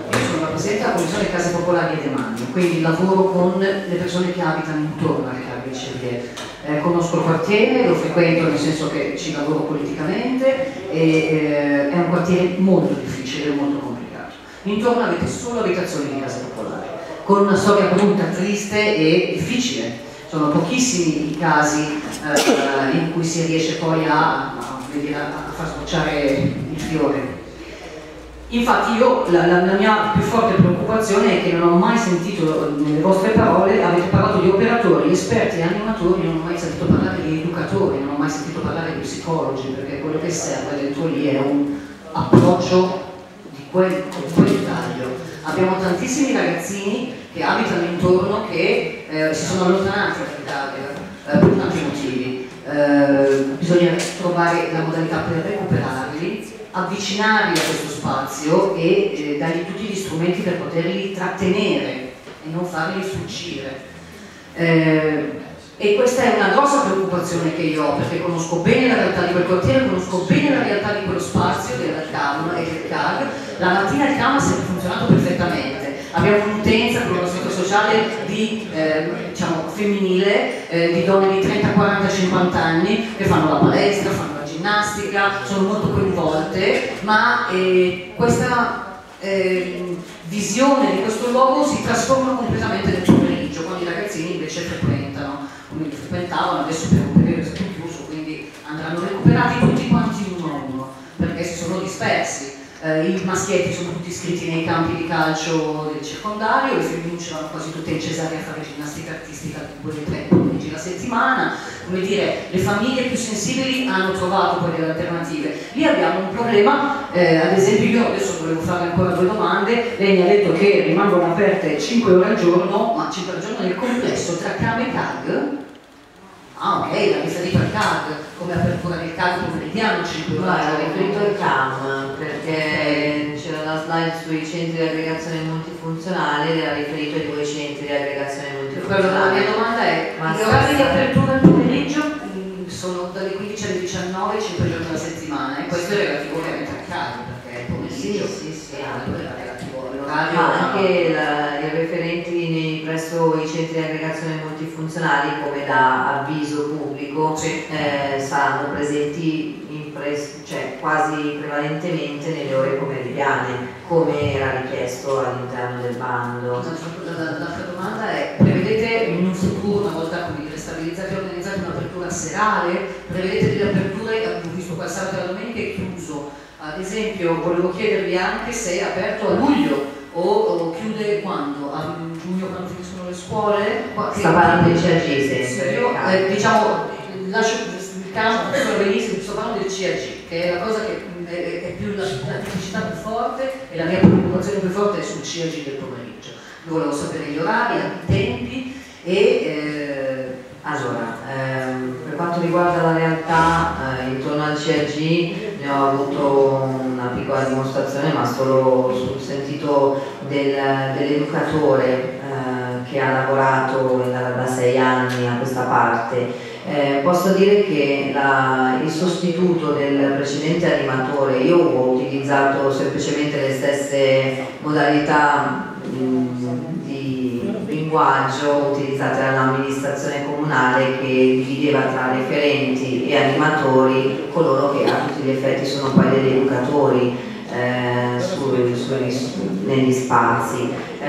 Presidente della Commissione Case Popolari e Demanio, quindi lavoro con le persone che abitano intorno alle cave del C D E. Eh, conosco il quartiere, lo frequento nel senso che ci lavoro politicamente e eh, è un quartiere molto difficile e molto complicato. Intorno avete solo abitazioni di case popolari, con una storia brutta, triste e difficile. Sono pochissimi i casi eh, in cui si riesce poi a, a, a far sbocciare il fiore. Infatti io, la, la, la mia più forte preoccupazione è che non ho mai sentito nelle vostre parole, avete parlato di operatori, esperti e animatori, non ho mai sentito parlare di educatori, non ho mai sentito parlare di psicologi, perché quello che serve dentro lì è un approccio di quel, di quel taglio. Abbiamo tantissimi ragazzini che abitano intorno che eh, si sono allontanati dall'Italia eh, per tanti motivi. Eh, bisogna trovare la modalità per recuperarli, avvicinarli a questo spazio e eh, dargli tutti gli strumenti per poterli trattenere e non farli fuggire. Eh, e questa è una grossa preoccupazione che io ho, perché conosco bene la realtà di quel quartiere, conosco bene la realtà di quello spazio del C A M e del C A G. La mattina il C A M ha sempre funzionato perfettamente. Abbiamo un'utenza con uno stato sociale di, eh, diciamo, femminile, eh, di donne di trenta, quaranta, cinquanta anni che fanno la palestra, fanno la ginnastica, sono molto coinvolte, ma eh, questa eh, visione di questo luogo si trasforma completamente nel pomeriggio, quando i ragazzini invece frequentano, come li frequentavano, adesso per un periodo è stato chiuso, quindi andranno recuperati tutti quanti uno a uno, perché si sono dispersi. Uh, I maschietti sono tutti iscritti nei campi di calcio del circondario, le femminucce vanno quasi tutte in Cesarea a fare ginnastica artistica due o tre pomeriggi la settimana. Come dire, le famiglie più sensibili hanno trovato poi delle alternative. Lì abbiamo un problema, eh, ad esempio io adesso volevo fare ancora due domande, lei mi ha detto che rimangono aperte cinque ore al giorno, ma cinque ore al giorno nel complesso tra C A M e C A G? Ah ok, l'ha riferito al C A G, come apertura del C A G pomeridiano cinque ore. No, era riferito al C A M, perché c'era la slide sui centri di aggregazione multifunzionale ed era riferito ai due centri di aggregazione multifunzionale. La mia domanda è, ma gli orari di apertura al pomeriggio sono dalle quindici alle diciannove, cinque giorni alla settimana, e questo è relativo ovviamente al C A G, perché è il pomeriggio. Sì, sì, sì. Allora è relativo all'orario. Ma anche la, i referenti nei, presso i centri di aggregazione multifunzionali, come da avviso pubblico, sì. eh, saranno presenti in pres cioè quasi prevalentemente nelle ore pomeridiane, come era richiesto all'interno del bando. L'altra domanda è, prevedete in un futuro, una volta come dire, stabilizzati e organizzati, un'apertura serale? Prevedete delle aperture, abbiamo visto qua sabato e la domenica è chiuso, ad esempio volevo chiedervi anche se è aperto a luglio o, o chiude quando? A giugno quando finiscono le scuole? Sta parlando di C A G sempre. Sì, io, eh, diciamo, lascio il campo benissimo, sto parlando del C A G, che è la cosa che è, è più la, la criticità più forte e la mia preoccupazione più forte è sul C A G del pomeriggio. Io volevo sapere gli orari, i tempi e eh, allora, ehm, per quanto riguarda la realtà eh, intorno al C A G ne ho avuto una piccola dimostrazione, ma solo sul sentito del, dell'educatore eh, che ha lavorato da, da sei anni a questa parte. Eh, posso dire che la, il sostituto del precedente animatore, io ho utilizzato semplicemente le stesse modalità mh, di linguaggio utilizzate dall'amministrazione comunale, che divideva tra referenti e animatori coloro che a tutti gli effetti sono poi degli educatori eh, su, su, negli spazi.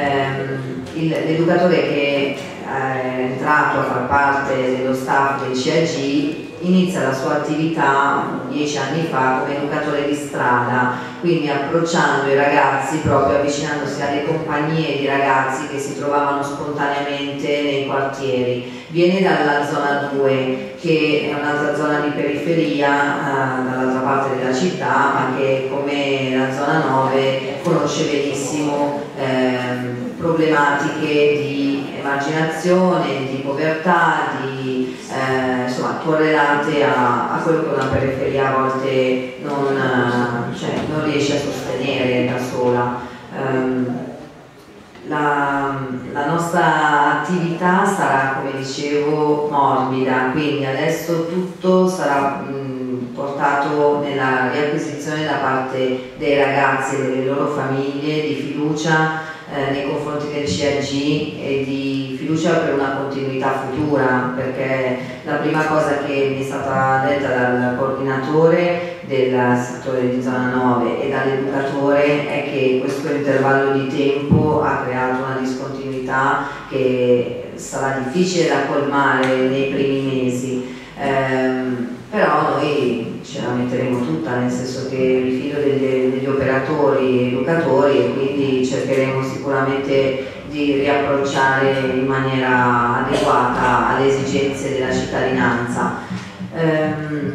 Eh, l'educatore che è entrato a far parte dello staff del C A G inizia la sua attività dieci anni fa come educatore di strada, quindi approcciando i ragazzi, proprio avvicinandosi alle compagnie di ragazzi che si trovavano spontaneamente nei quartieri. Viene dalla zona due, che è un'altra zona di periferia eh, dall'altra parte della città, ma che come la zona nove conosce benissimo eh, problematiche di emarginazione, di povertà, di, eh, insomma, correlate a, a quello che una periferia a volte non, eh, cioè, non riesce a sostenere da sola. Um, la, la nostra attività sarà, come dicevo, morbida, quindi adesso tutto sarà mh, portato nella riacquisizione da parte dei ragazzi e delle loro famiglie di fiducia eh, nei confronti del C A G e di fiducia per una continuità futura, perché la prima cosa che mi è stata detta dal coordinatore del settore di zona nove e dall'educatore è che questo intervallo di tempo ha creato una discontinuità che sarà difficile da colmare nei primi mesi, ehm, però noi ce la metteremo tutta, nel senso che mi fido degli, degli operatori e educatori e quindi cercheremo sicuramente di riapprocciare in maniera adeguata alle esigenze della cittadinanza. Ehm,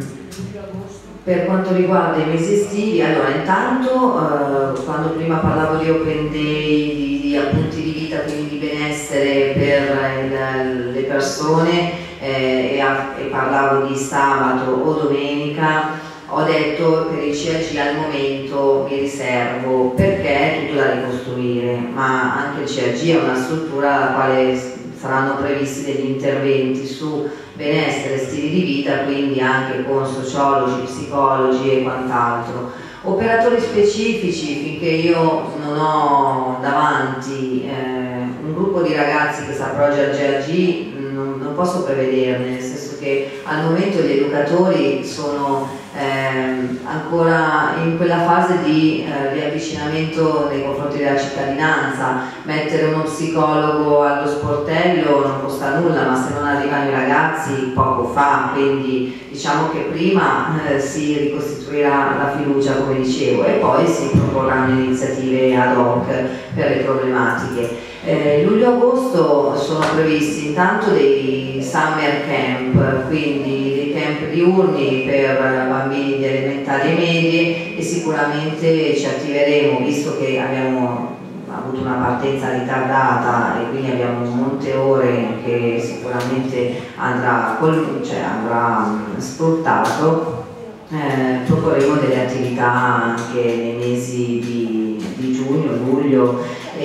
Per quanto riguarda i mesi estivi, allora intanto eh, quando prima parlavo di open day, di, di appunti di vita, quindi di benessere per il, le persone eh, e, a, e parlavo di sabato o domenica, ho detto per il C A G al momento mi riservo perché è tutto da ricostruire, ma anche il C A G è una struttura alla quale saranno previsti degli interventi su benessere, stili di vita, quindi anche con sociologi, psicologi e quant'altro. Operatori specifici, finché io non ho davanti eh, un gruppo di ragazzi che si approccia al C A G, non, non posso prevederne, nel senso che al momento gli educatori sono eh, ancora in quella fase di eh, riavvicinamento nei confronti della cittadinanza. Mettere uno psicologo allo sportello non costa nulla, ma se non arrivano i ragazzi poco fa, quindi diciamo che prima eh, si ricostituirà la fiducia, come dicevo, e poi si proporranno iniziative ad hoc per le problematiche. Eh, luglio-agosto sono previsti intanto dei summer camp, quindi dei camp diurni per bambini di elementari e medie, e sicuramente ci attiveremo, visto che abbiamo avuto una partenza ritardata e quindi abbiamo un monte ore che sicuramente andrà, col, cioè andrà sfruttato. Eh, proporremo delle attività anche nei mesi di, di giugno, luglio,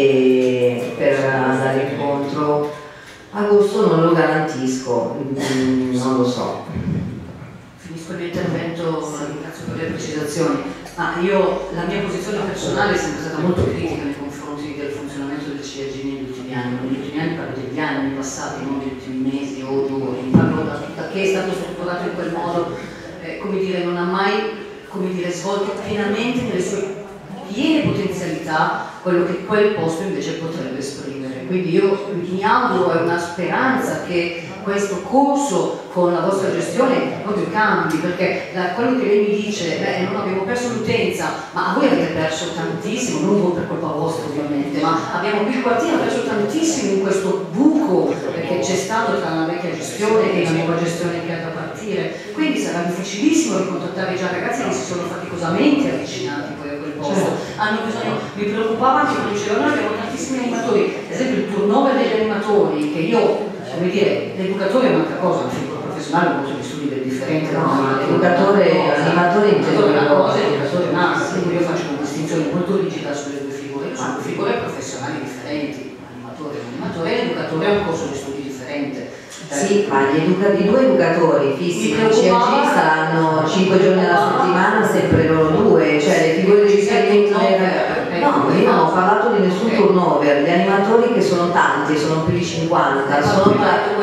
e per andare incontro. Agosto non lo garantisco, non lo so. Finisco il mio intervento, ringrazio per le precisazioni, ma io, la mia posizione personale è sempre stata molto critica nei confronti del funzionamento del C A G negli ultimi anni. Negli ultimi anni parlo degli anni passati, non degli ultimi mesi o giorni, parlo da, da che è stato strutturato in quel modo, eh, come dire, non ha mai, come dire, svolto pienamente nelle sue piene potenzialità quello che quel posto invece potrebbe esprimere. Quindi io mi auguro, è una speranza che questo corso con la vostra gestione proprio cambi, perché da quello che lei mi dice, beh, non abbiamo perso l'utenza, ma voi avete perso tantissimo, non voi per colpa vostra ovviamente, ma abbiamo qui il quartiere, ha perso tantissimo in questo buco che c'è stato tra la vecchia gestione e la nuova gestione che ha da partire, quindi sarà difficilissimo ricontattare i già ragazzi che si sono faticosamente avvicinati poi a quel posto. Certo. Hanno bisogno, mi preoccupava anche quando dicevano noi abbiamo tantissimi animatori, ad esempio il turnover degli animatori, che io, come dire, l'educatore è un'altra cosa, una figura professionale, ha molto di studi ben differenti, no? L'educatore l'animatore in è una cosa, l'educatore è un'altra, quindi io faccio una distinzione molto rigida sulle due figure. Io sono due figure professionali differenti, l'animatore è un animatore e l'educatore è un corso di studi differente. Sì, ma gli educa i due educatori fissi in C A G saranno cinque giorni alla settimana, sempre loro due, cioè le figure di riferimento. No, io non ho parlato di nessun turnover, gli animatori che sono tanti, sono più di cinquanta. Sono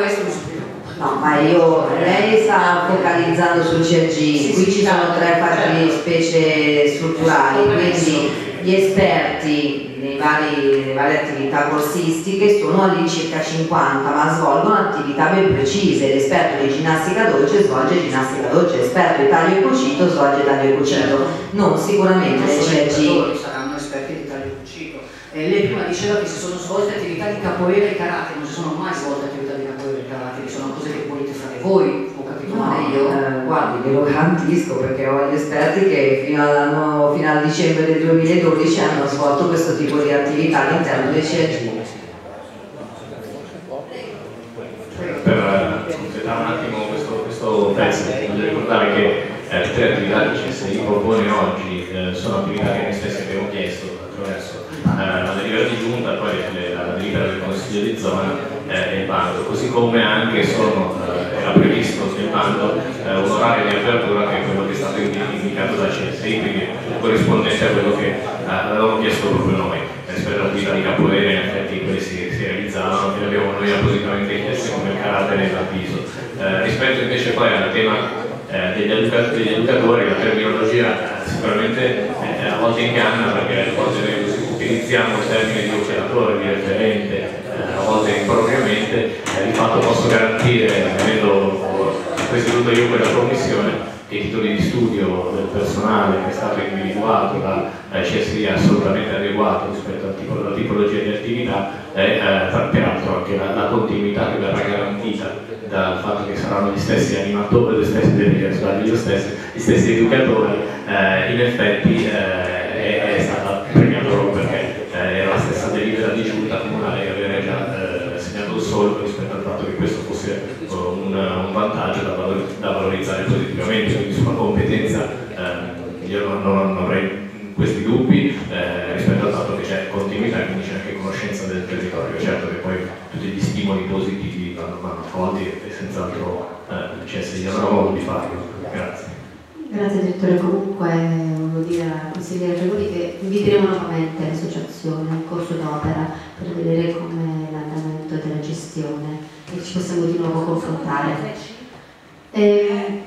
no, ma io, lei sta focalizzando sul C A G, qui ci sono tre fattispecie strutturali, quindi gli esperti nei vari, nelle varie attività corsistiche sono all'incirca cinquanta, ma svolgono attività ben precise. L'esperto di ginnastica dolce svolge ginnastica dolce, l'esperto di taglio e cucito svolge taglio e cucito, non sicuramente nel C A G. Saranno esperti di taglio e cucito. E lei prima diceva che si sono svolte attività di capoeira e karate, non si sono mai svolte attività di capoeira e karate, che sono cose che volete fare voi, ho capito male io? Eh, guardi, ve lo garantisco, perché ho gli esperti che fino, fino al dicembre del duemiladodici hanno svolto questo tipo di attività all'interno del C A G. Per completare un attimo questo, questo pezzo, voglio ricordare che eh, tutte le attività che il C S I propone oggi eh, sono attività che noi stessi abbiamo chiesto attraverso eh, la delibera di giunta, poi le, la delibera del Consiglio di zona eh, e il bando, così come anche sono, eh, era previsto nel bando eh, un orario di apertura che è quello che è stato indicato dal C S I, quindi corrispondente a quello che eh, avevamo chiesto proprio noi. rispetto all'attività di capoeira in effetti quelli si, si realizzavano e abbiamo noi appositamente chiesto come carattere dell'avviso. Eh, rispetto invece poi al tema eh, degli, educa degli educatori, la terminologia eh, sicuramente eh, a volte inganna, perché a volte utilizziamo il termine di operatore, di referente, eh, a volte impropriamente. Eh, di fatto posso garantire, avendo presieduto io quella commissione, che i titoli di studio del personale che è stato individuato da C S I è assolutamente adeguato rispetto al tipo, alla tipologia di attività e eh, peraltro anche la, la continuità che verrà garantita dal fatto che saranno gli stessi animatori, gli stessi, gli stessi, gli stessi educatori, eh, in effetti eh, è, è stata premiata loro perché eh, era la stessa delibera di giunta comunale che aveva già eh, segnato il solco rispetto al fatto che questo fosse uh, un, un vantaggio da, valor da valorizzare positivamente, quindi sulla competenza eh, io non, non, non avrei questi dubbi eh, rispetto al fatto che c'è continuità e quindi c'è anche conoscenza del territorio. Certo che poi tutti gli stimoli positivi vanno, vanno accolti e senz'altro eh, C S I avrà modo di farlo. Grazie. Grazie direttore, comunque volevo dire al consigliere Regoli che inviteremo nuovamente l'associazione al corso d'opera per vedere come l'andamento della gestione e ci possiamo di nuovo confrontare. Eh,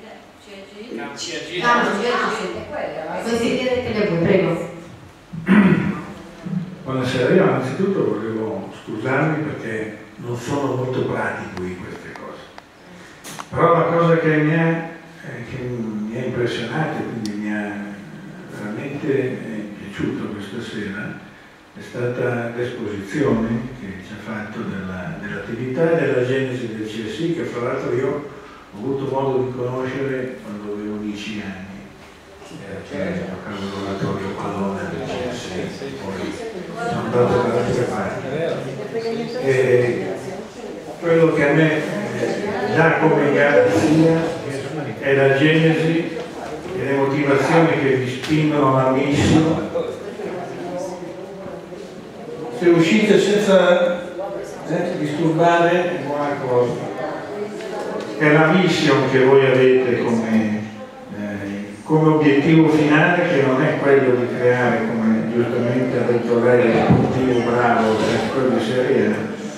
Ah, non c'è consigliere Tagliabue, prego. Buonasera, io innanzitutto volevo scusarmi perché non sono molto pratico in queste cose, però la cosa che mi ha, eh, che mi ha impressionato e quindi mi ha veramente eh, piaciuto questa sera è stata l'esposizione che ci ha fatto dell'attività dell e della genesi del C S I, che fra l'altro io ho avuto modo di conoscere quando avevo dieci anni, eh, giocavo all'oratorio pallone del C S I, poi sono andato da altre parti. E quello che a me eh, dà come garanzia è la genesi e le motivazioni che vi spingono alla missione. Se uscite senza eh, disturbare buona cosa. È la mission che voi avete come, eh, come obiettivo finale, che non è quello di creare, come giustamente ha detto lei, un sportivo bravo, quello di Serie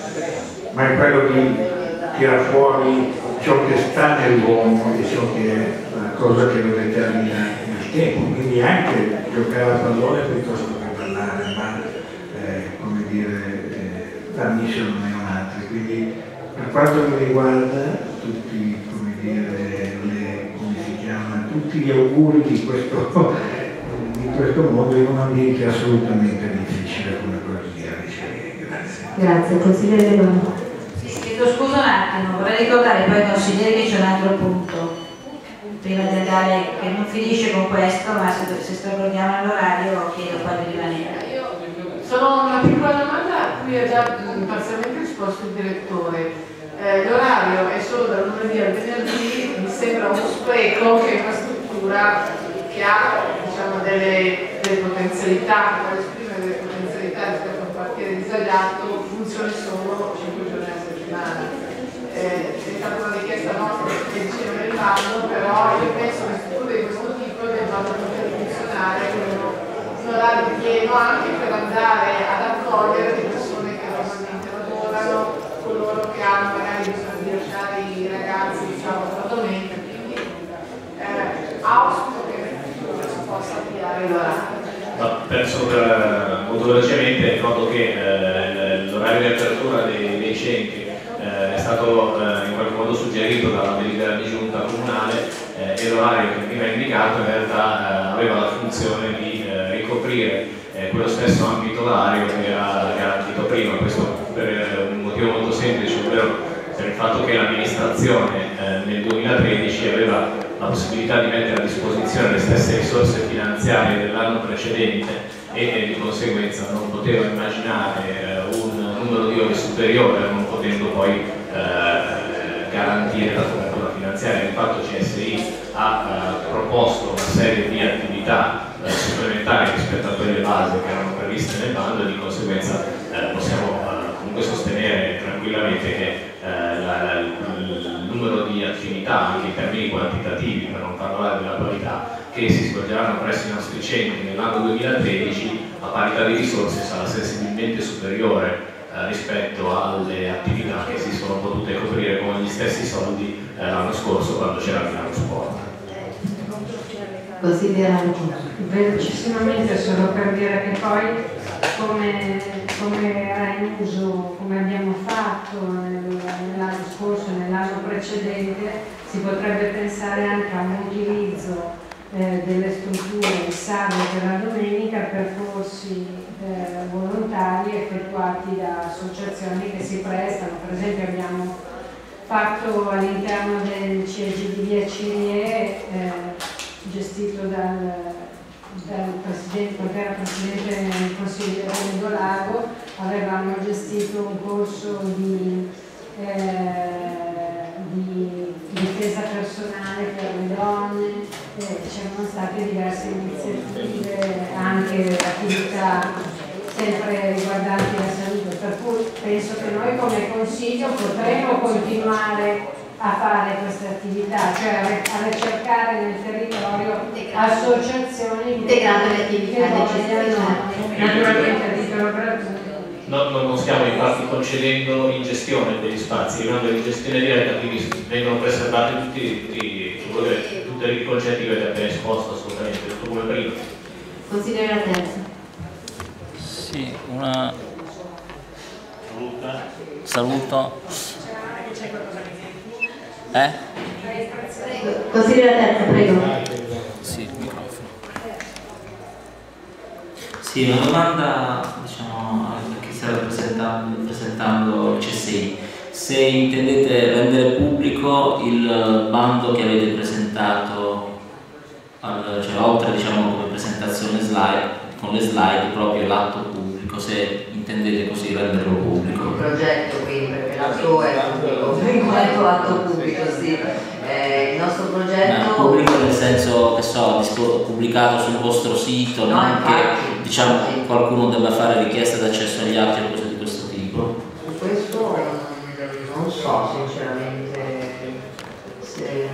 A, ma è quello di tirare fuori ciò che sta nell'uomo e ciò che è la cosa che lo determina nel tempo. Quindi anche giocare a pallone piuttosto che ballare, ma eh, come dire, eh, la mission non è un'altra. Quindi per quanto mi riguarda, tutti, come dire, le, come si chiama, tutti gli auguri di questo, di questo mondo in un ambiente assolutamente difficile come quello di Arice. Grazie. Grazie, consigliere Leone. Sì, chiedo scusa un attimo, vorrei ricordare poi ai consiglieri che c'è un altro punto, prima di andare, che non finisce con questo, ma se, se stravolgiamo l'orario chiedo poi di rimanere. Sono una piccola domanda a cui ha già parzialmente risposto il direttore. Eh, L'orario è solo dal lunedì al venerdì, mi sembra uno spreco che una struttura che ha diciamo, delle, delle potenzialità, che può esprimere delle potenzialità rispetto a un quartiere disagiato, funzioni solo cinque giorni alla settimana. Eh, è stata una richiesta nostra che diceva nell'anno, però io penso che strutture di questo tipo debbano poter funzionare con un orario pieno anche per andare ad accogliere le persone che normalmente lavorano, coloro che hanno magari bisogno di lasciare i ragazzi il sabato e la domenica, quindi eh, auspico che nel futuro si possa avviare l'orario. No, penso per, molto velocemente, noto che eh, l'orario di apertura dei, dei centri eh, è stato eh, in qualche modo suggerito dalla delibera di giunta comunale eh, e l'orario che veniva indicato in realtà eh, aveva la funzione di eh, ricoprire eh, quello stesso ambito orario che era garantito prima. Questo per un motivo molto semplice, ovvero per il fatto che l'amministrazione eh, nel duemilatredici aveva la possibilità di mettere a disposizione le stesse risorse finanziarie dell'anno precedente e, e di conseguenza non poteva immaginare eh, un numero di ore superiore, non potendo poi eh, garantire la copertura finanziaria. Infatti C S I ha eh, proposto una serie di attività eh, supplementari rispetto a quelle base che erano previste nel bando e di conseguenza eh, possiamo eh, comunque sostenere tranquillamente che eh, la, la, il numero di attività, anche in termini quantitativi, per non parlare della qualità, che si svolgeranno presso i nostri centri nell'anno duemilatredici, a parità di risorse sarà sensibilmente superiore eh, rispetto alle attività che si sono potute coprire con gli stessi soldi eh, l'anno scorso quando c'era il piano sport. Considerare velocissimamente, solo per dire che poi come, come era in uso, come abbiamo fatto nell'anno scorso e nell'anno precedente, si potrebbe pensare anche a un utilizzo eh, delle strutture il sabato e la domenica per corsi eh, volontari effettuati da associazioni che si prestano. Per esempio abbiamo fatto all'interno del C E G di Via Cirie, eh, gestito dal, dal presidente, perché era presidente del Consiglio di Lago, avevamo gestito un corso di, eh, di difesa personale per le donne, eh, c'erano state diverse iniziative, anche attività sempre riguardanti la salute, per cui penso che noi come Consiglio potremo continuare a fare queste attività, cioè a ricercare nel territorio associazioni integrando le attività di gestione, naturalmente a titolo gratuito. No, non stiamo infatti concedendo in gestione degli spazi, rimando in gestione diretta, quindi vengono preservati tutti, tutti, tutti i concetti che avete appena esposto, assolutamente, tutto come prima. Consigliere la terza. Sì, una saluto. Eh? Consigliere la terza, prego. Sì, il microfono. Sì, una domanda, diciamo, a chi sta rappresentando, presentando il C S I. Se intendete rendere pubblico il bando che avete presentato, al, cioè oltre, diciamo, come presentazione slide, con le slide, proprio l'atto pubblico, se intendete così renderlo pubblico. Il progetto, quindi, perché l'atto è pubblico, in quanto atto pubblico, sì. Eh, il nostro progetto... No, pubblico nel senso, che so, pubblicato sul vostro sito, no, non infatti, che diciamo, infatti. qualcuno debba fare richiesta d'accesso agli atti o cose di questo tipo. Su questo non so sinceramente se...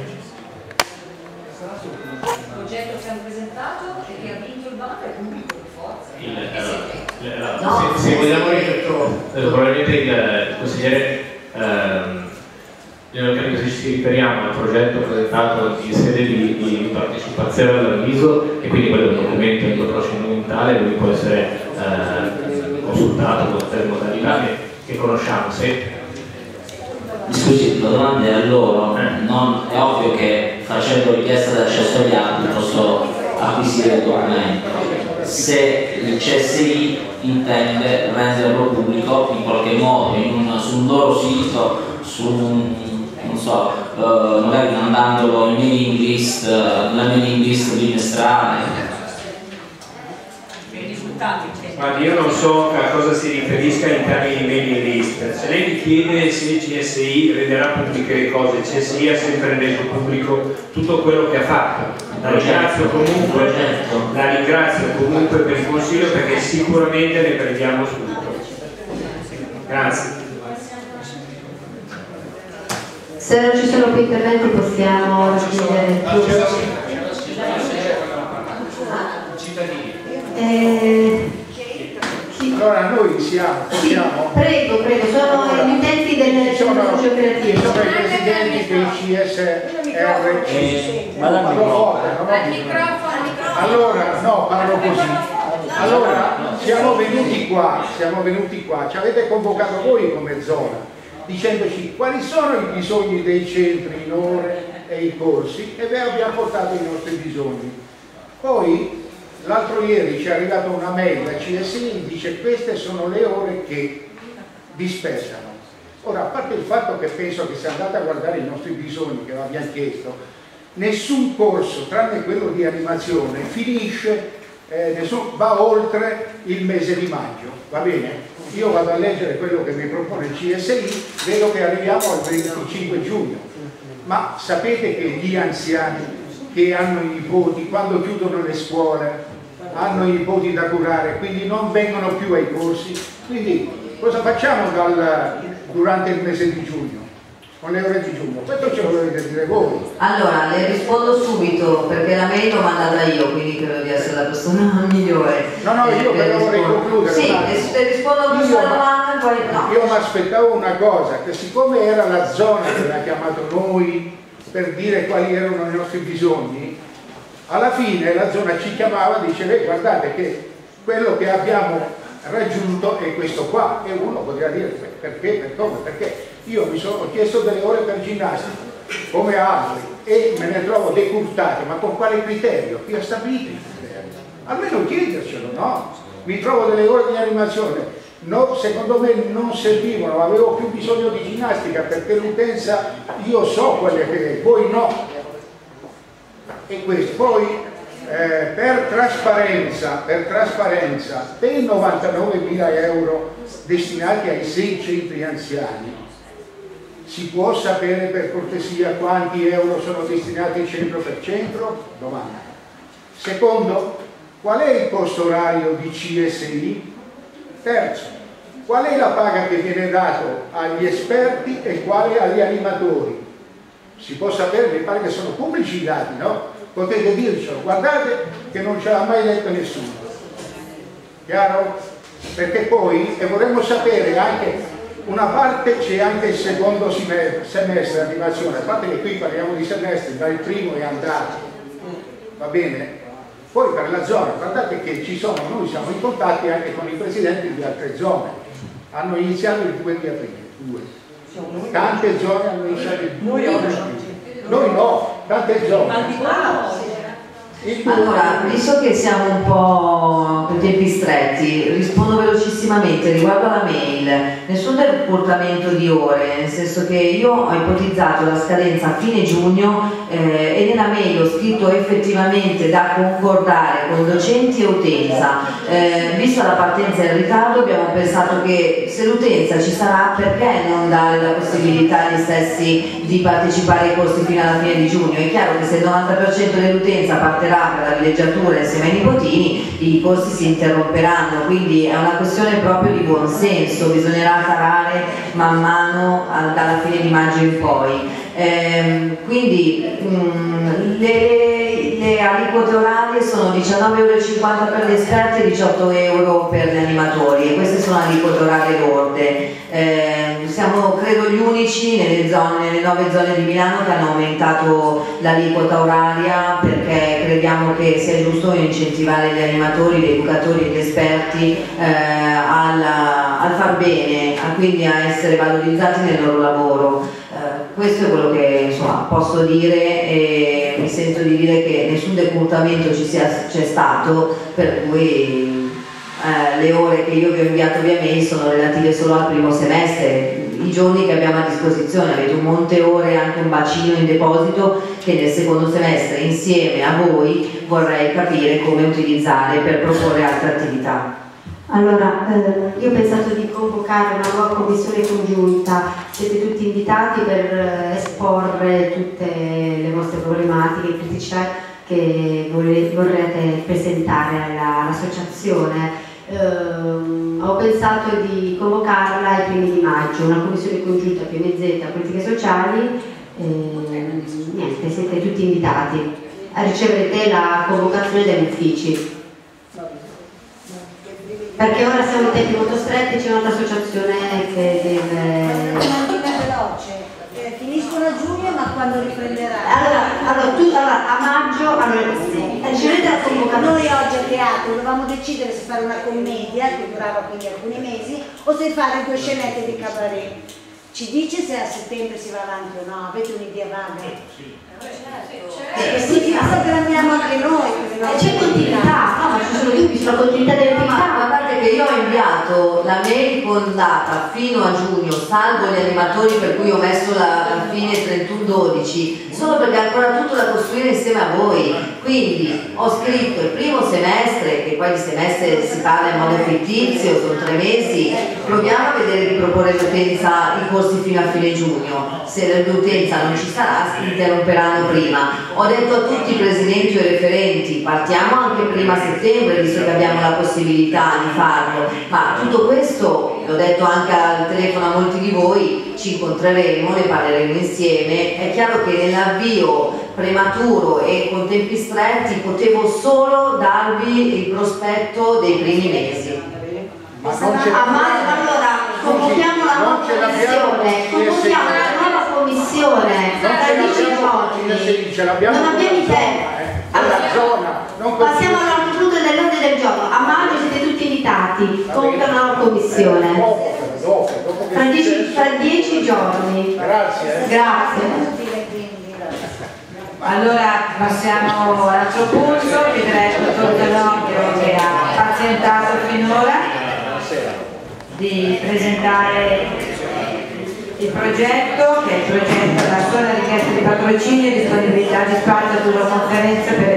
Il progetto che hanno presentato e che ha vinto il bando è pubblico per forza. Il, eh, la, no, se, se vogliamo eh, probabilmente il, il consigliere ehm, io non credo che ci riferiamo al progetto presentato in sede di, di partecipazione all'avviso e quindi quello è un documento procedimentale, quindi può essere eh, consultato con tutte le modalità che, che conosciamo. Se... Scusi, la domanda è a loro, eh. non, è ovvio che facendo richiesta d'accesso agli atti posso acquisire il documento. Se il C S I intende renderlo pubblico in qualche modo, in un, su un loro sito, su un, non so, uh, magari mandandolo in mailing list, nella mailing list bimestrale. Ma io non so a cosa si riferisca in termini di mailing list. Se lei mi chiede se il C S I renderà pubbliche le cose, il C S I ha sempre reso pubblico tutto quello che ha fatto. La ringrazio comunque, la ringrazio comunque per il consiglio perché sicuramente ne prendiamo spunto. Grazie. Se non ci sono più interventi possiamo raccogliere tutto. Eh, allora noi siamo, possiamo? Sì, prego, prego, sono allora, gli utenti del centro creativo. Sono i presidenti del C S R. Eh, allora, no, parlo così. Allora, siamo venuti qua, siamo venuti qua, ci avete convocato voi come zona, dicendoci quali sono i bisogni dei centri in ore e i corsi e vi abbiamo portato i nostri bisogni. Poi l'altro ieri ci è arrivata una mail da C S I, dice queste sono le ore che dispersano. Ora, a parte il fatto che penso che se andate a guardare i nostri bisogni che vi abbiamo chiesto, nessun corso, tranne quello di animazione, finisce, eh, nessun, va oltre il mese di maggio, va bene? Io vado a leggere quello che mi propone il C S I, vedo che arriviamo al venticinque giugno, ma sapete che gli anziani che hanno i nipoti, quando chiudono le scuole, hanno i nipoti da curare, quindi non vengono più ai corsi, quindi cosa facciamo dal, durante il mese di giugno? con le ore di giugno? Questo ce lo dovete dire voi. Allora, le rispondo subito perché la mail l'ho mandata io, quindi credo di essere la persona migliore. No, no, io eh, però vorrei concludere. Sì, le rispondo a questa domanda e poi no. Io mi aspettavo una cosa, che siccome era la zona che l'ha chiamato noi per dire quali erano i nostri bisogni, alla fine la zona ci chiamava e diceva eh, guardate che quello che abbiamo raggiunto è questo qua, e uno potrà dire perché, per come, perché io mi sono chiesto delle ore per ginnastica come altri e me ne trovo decurtate, ma con quale criterio? Chi ha stabilito il criterio? Almeno chiedercelo, no? Mi trovo delle ore di animazione, no, secondo me non servivano, avevo più bisogno di ginnastica perché l'utenza io so quelle che è, voi no. E questo poi Eh, per trasparenza, per trasparenza, dei novantanovemila euro destinati ai sei centri anziani, si può sapere per cortesia quanti euro sono destinati al centro per centro? Domanda. Secondo, qual è il costo orario di C S I? Terzo, qual è la paga che viene dato agli esperti e quale agli animatori? Si può sapere, mi pare che sono pubblici i dati, no? Potete dircelo, guardate che non ce l'ha mai detto nessuno. Chiaro? Perché poi, e vorremmo sapere anche, una parte c'è anche il secondo semestre animazione, a parte che qui parliamo di semestre, ma il primo è andato, va bene? Poi per la zona, guardate che ci sono, noi siamo in contatti anche con i presidenti di altre zone, hanno iniziato il due di aprile, due. Tante zone hanno iniziato il due di aprile. Noi no, tante zone. Allora, visto che siamo un po' con tempi stretti, rispondo velocissimamente riguardo alla mail. Nessun decurtamento di ore, nel senso che io ho ipotizzato la scadenza a fine giugno eh, e nella mail ho scritto effettivamente da concordare con docenti e utenza. Eh, vista la partenza e il ritardo abbiamo pensato che se l'utenza ci sarà, perché non dare la possibilità agli stessi di partecipare ai corsi fino alla fine di giugno? È chiaro che se il novanta per cento dell'utenza partirà per la villeggiatura insieme ai nipotini, i corsi si interromperanno, quindi è una questione proprio di buon senso, bisognerà tarare man mano dalla fine di maggio in poi. Eh, quindi mh, le, le aliquote orarie sono diciannove euro e cinquanta per gli esperti e diciotto euro per gli animatori, e queste sono aliquote orarie lorde. Eh, siamo credo gli unici nelle, zone, nelle nove zone di Milano che hanno aumentato l'aliquota oraria, perché crediamo che sia giusto incentivare gli animatori, gli educatori e gli esperti eh, al, al far bene, a, quindi a essere valorizzati nel loro lavoro. Uh, questo è quello che insomma, posso dire, e mi sento di dire che nessun decurtamento ci sia, c'è stato, per cui uh, le ore che io vi ho inviato via mail sono relative solo al primo semestre, i giorni che abbiamo a disposizione. Avete un monte ore e anche un bacino in deposito che nel secondo semestre insieme a voi vorrei capire come utilizzare per proporre altre attività. Allora, eh, io ho pensato di convocare una nuova commissione congiunta, siete tutti invitati per eh, esporre tutte le vostre problematiche e criticità che vorrete presentare all'associazione. Eh, ho pensato di convocarla ai primi di maggio, una commissione congiunta P M Z politiche sociali, eh, niente, siete tutti invitati. Riceverete la convocazione dagli uffici. Perché ora siamo in tempi molto stretti, c'è un'altra associazione che deve... veloce, eh, finiscono a giugno, ma quando riprenderà? Allora, allora, tu, allora a maggio, allora, sì, ricevete la convocazione. Noi oggi a teatro dovevamo decidere se fare una commedia, che durava quindi alcuni mesi, o se fare due scenette di cabaret. Ci dice se a settembre si va avanti o no? Avete un'idea vaga? Eh, sì, ma programmiamo anche noi. C'è continuità, no, ma ci sono dubbi sulla continuità delle attività. Ma guardate che io ho inviato la mail con data fino a giugno, salvo gli animatori per cui ho messo la, la fine trentuno dodici, solo perché è ancora tutto da costruire insieme a voi. Quindi ho scritto il primo semestre, che poi di semestre si parla in modo fittizio, sono tre mesi, proviamo a vedere di proporre l'utenza i corsi fino a fine giugno. Se l'utenza non ci sarà, si interromperanno prima. Ho detto a tutti i presidenti o i referenti, partiamo anche prima settembre, visto che abbiamo la possibilità di farlo, ma tutto questo, l'ho detto anche al telefono a molti di voi, poi ci incontreremo, ne parleremo insieme. È chiaro che nell'avvio prematuro e con tempi stretti potevo solo darvi il prospetto dei primi mesi. Ma non ce a maggio, allora convochiamo la nuova commissione, convochiamo la nuova commissione tra dieci giorni, non abbiamo i tempi. Allora, passiamo al punto dell'ordine del giorno. A maggio siete tutti invitati, convoca una nuova commissione tra dieci, tra dieci giorni. Grazie. Grazie. Allora passiamo all'altro punto, chiederei al dottor Dell'Occhio, che ha pazientato finora, di presentare il progetto, che è il progetto della sola richiesta di patrocinio e disponibilità di spazio per una conferenza per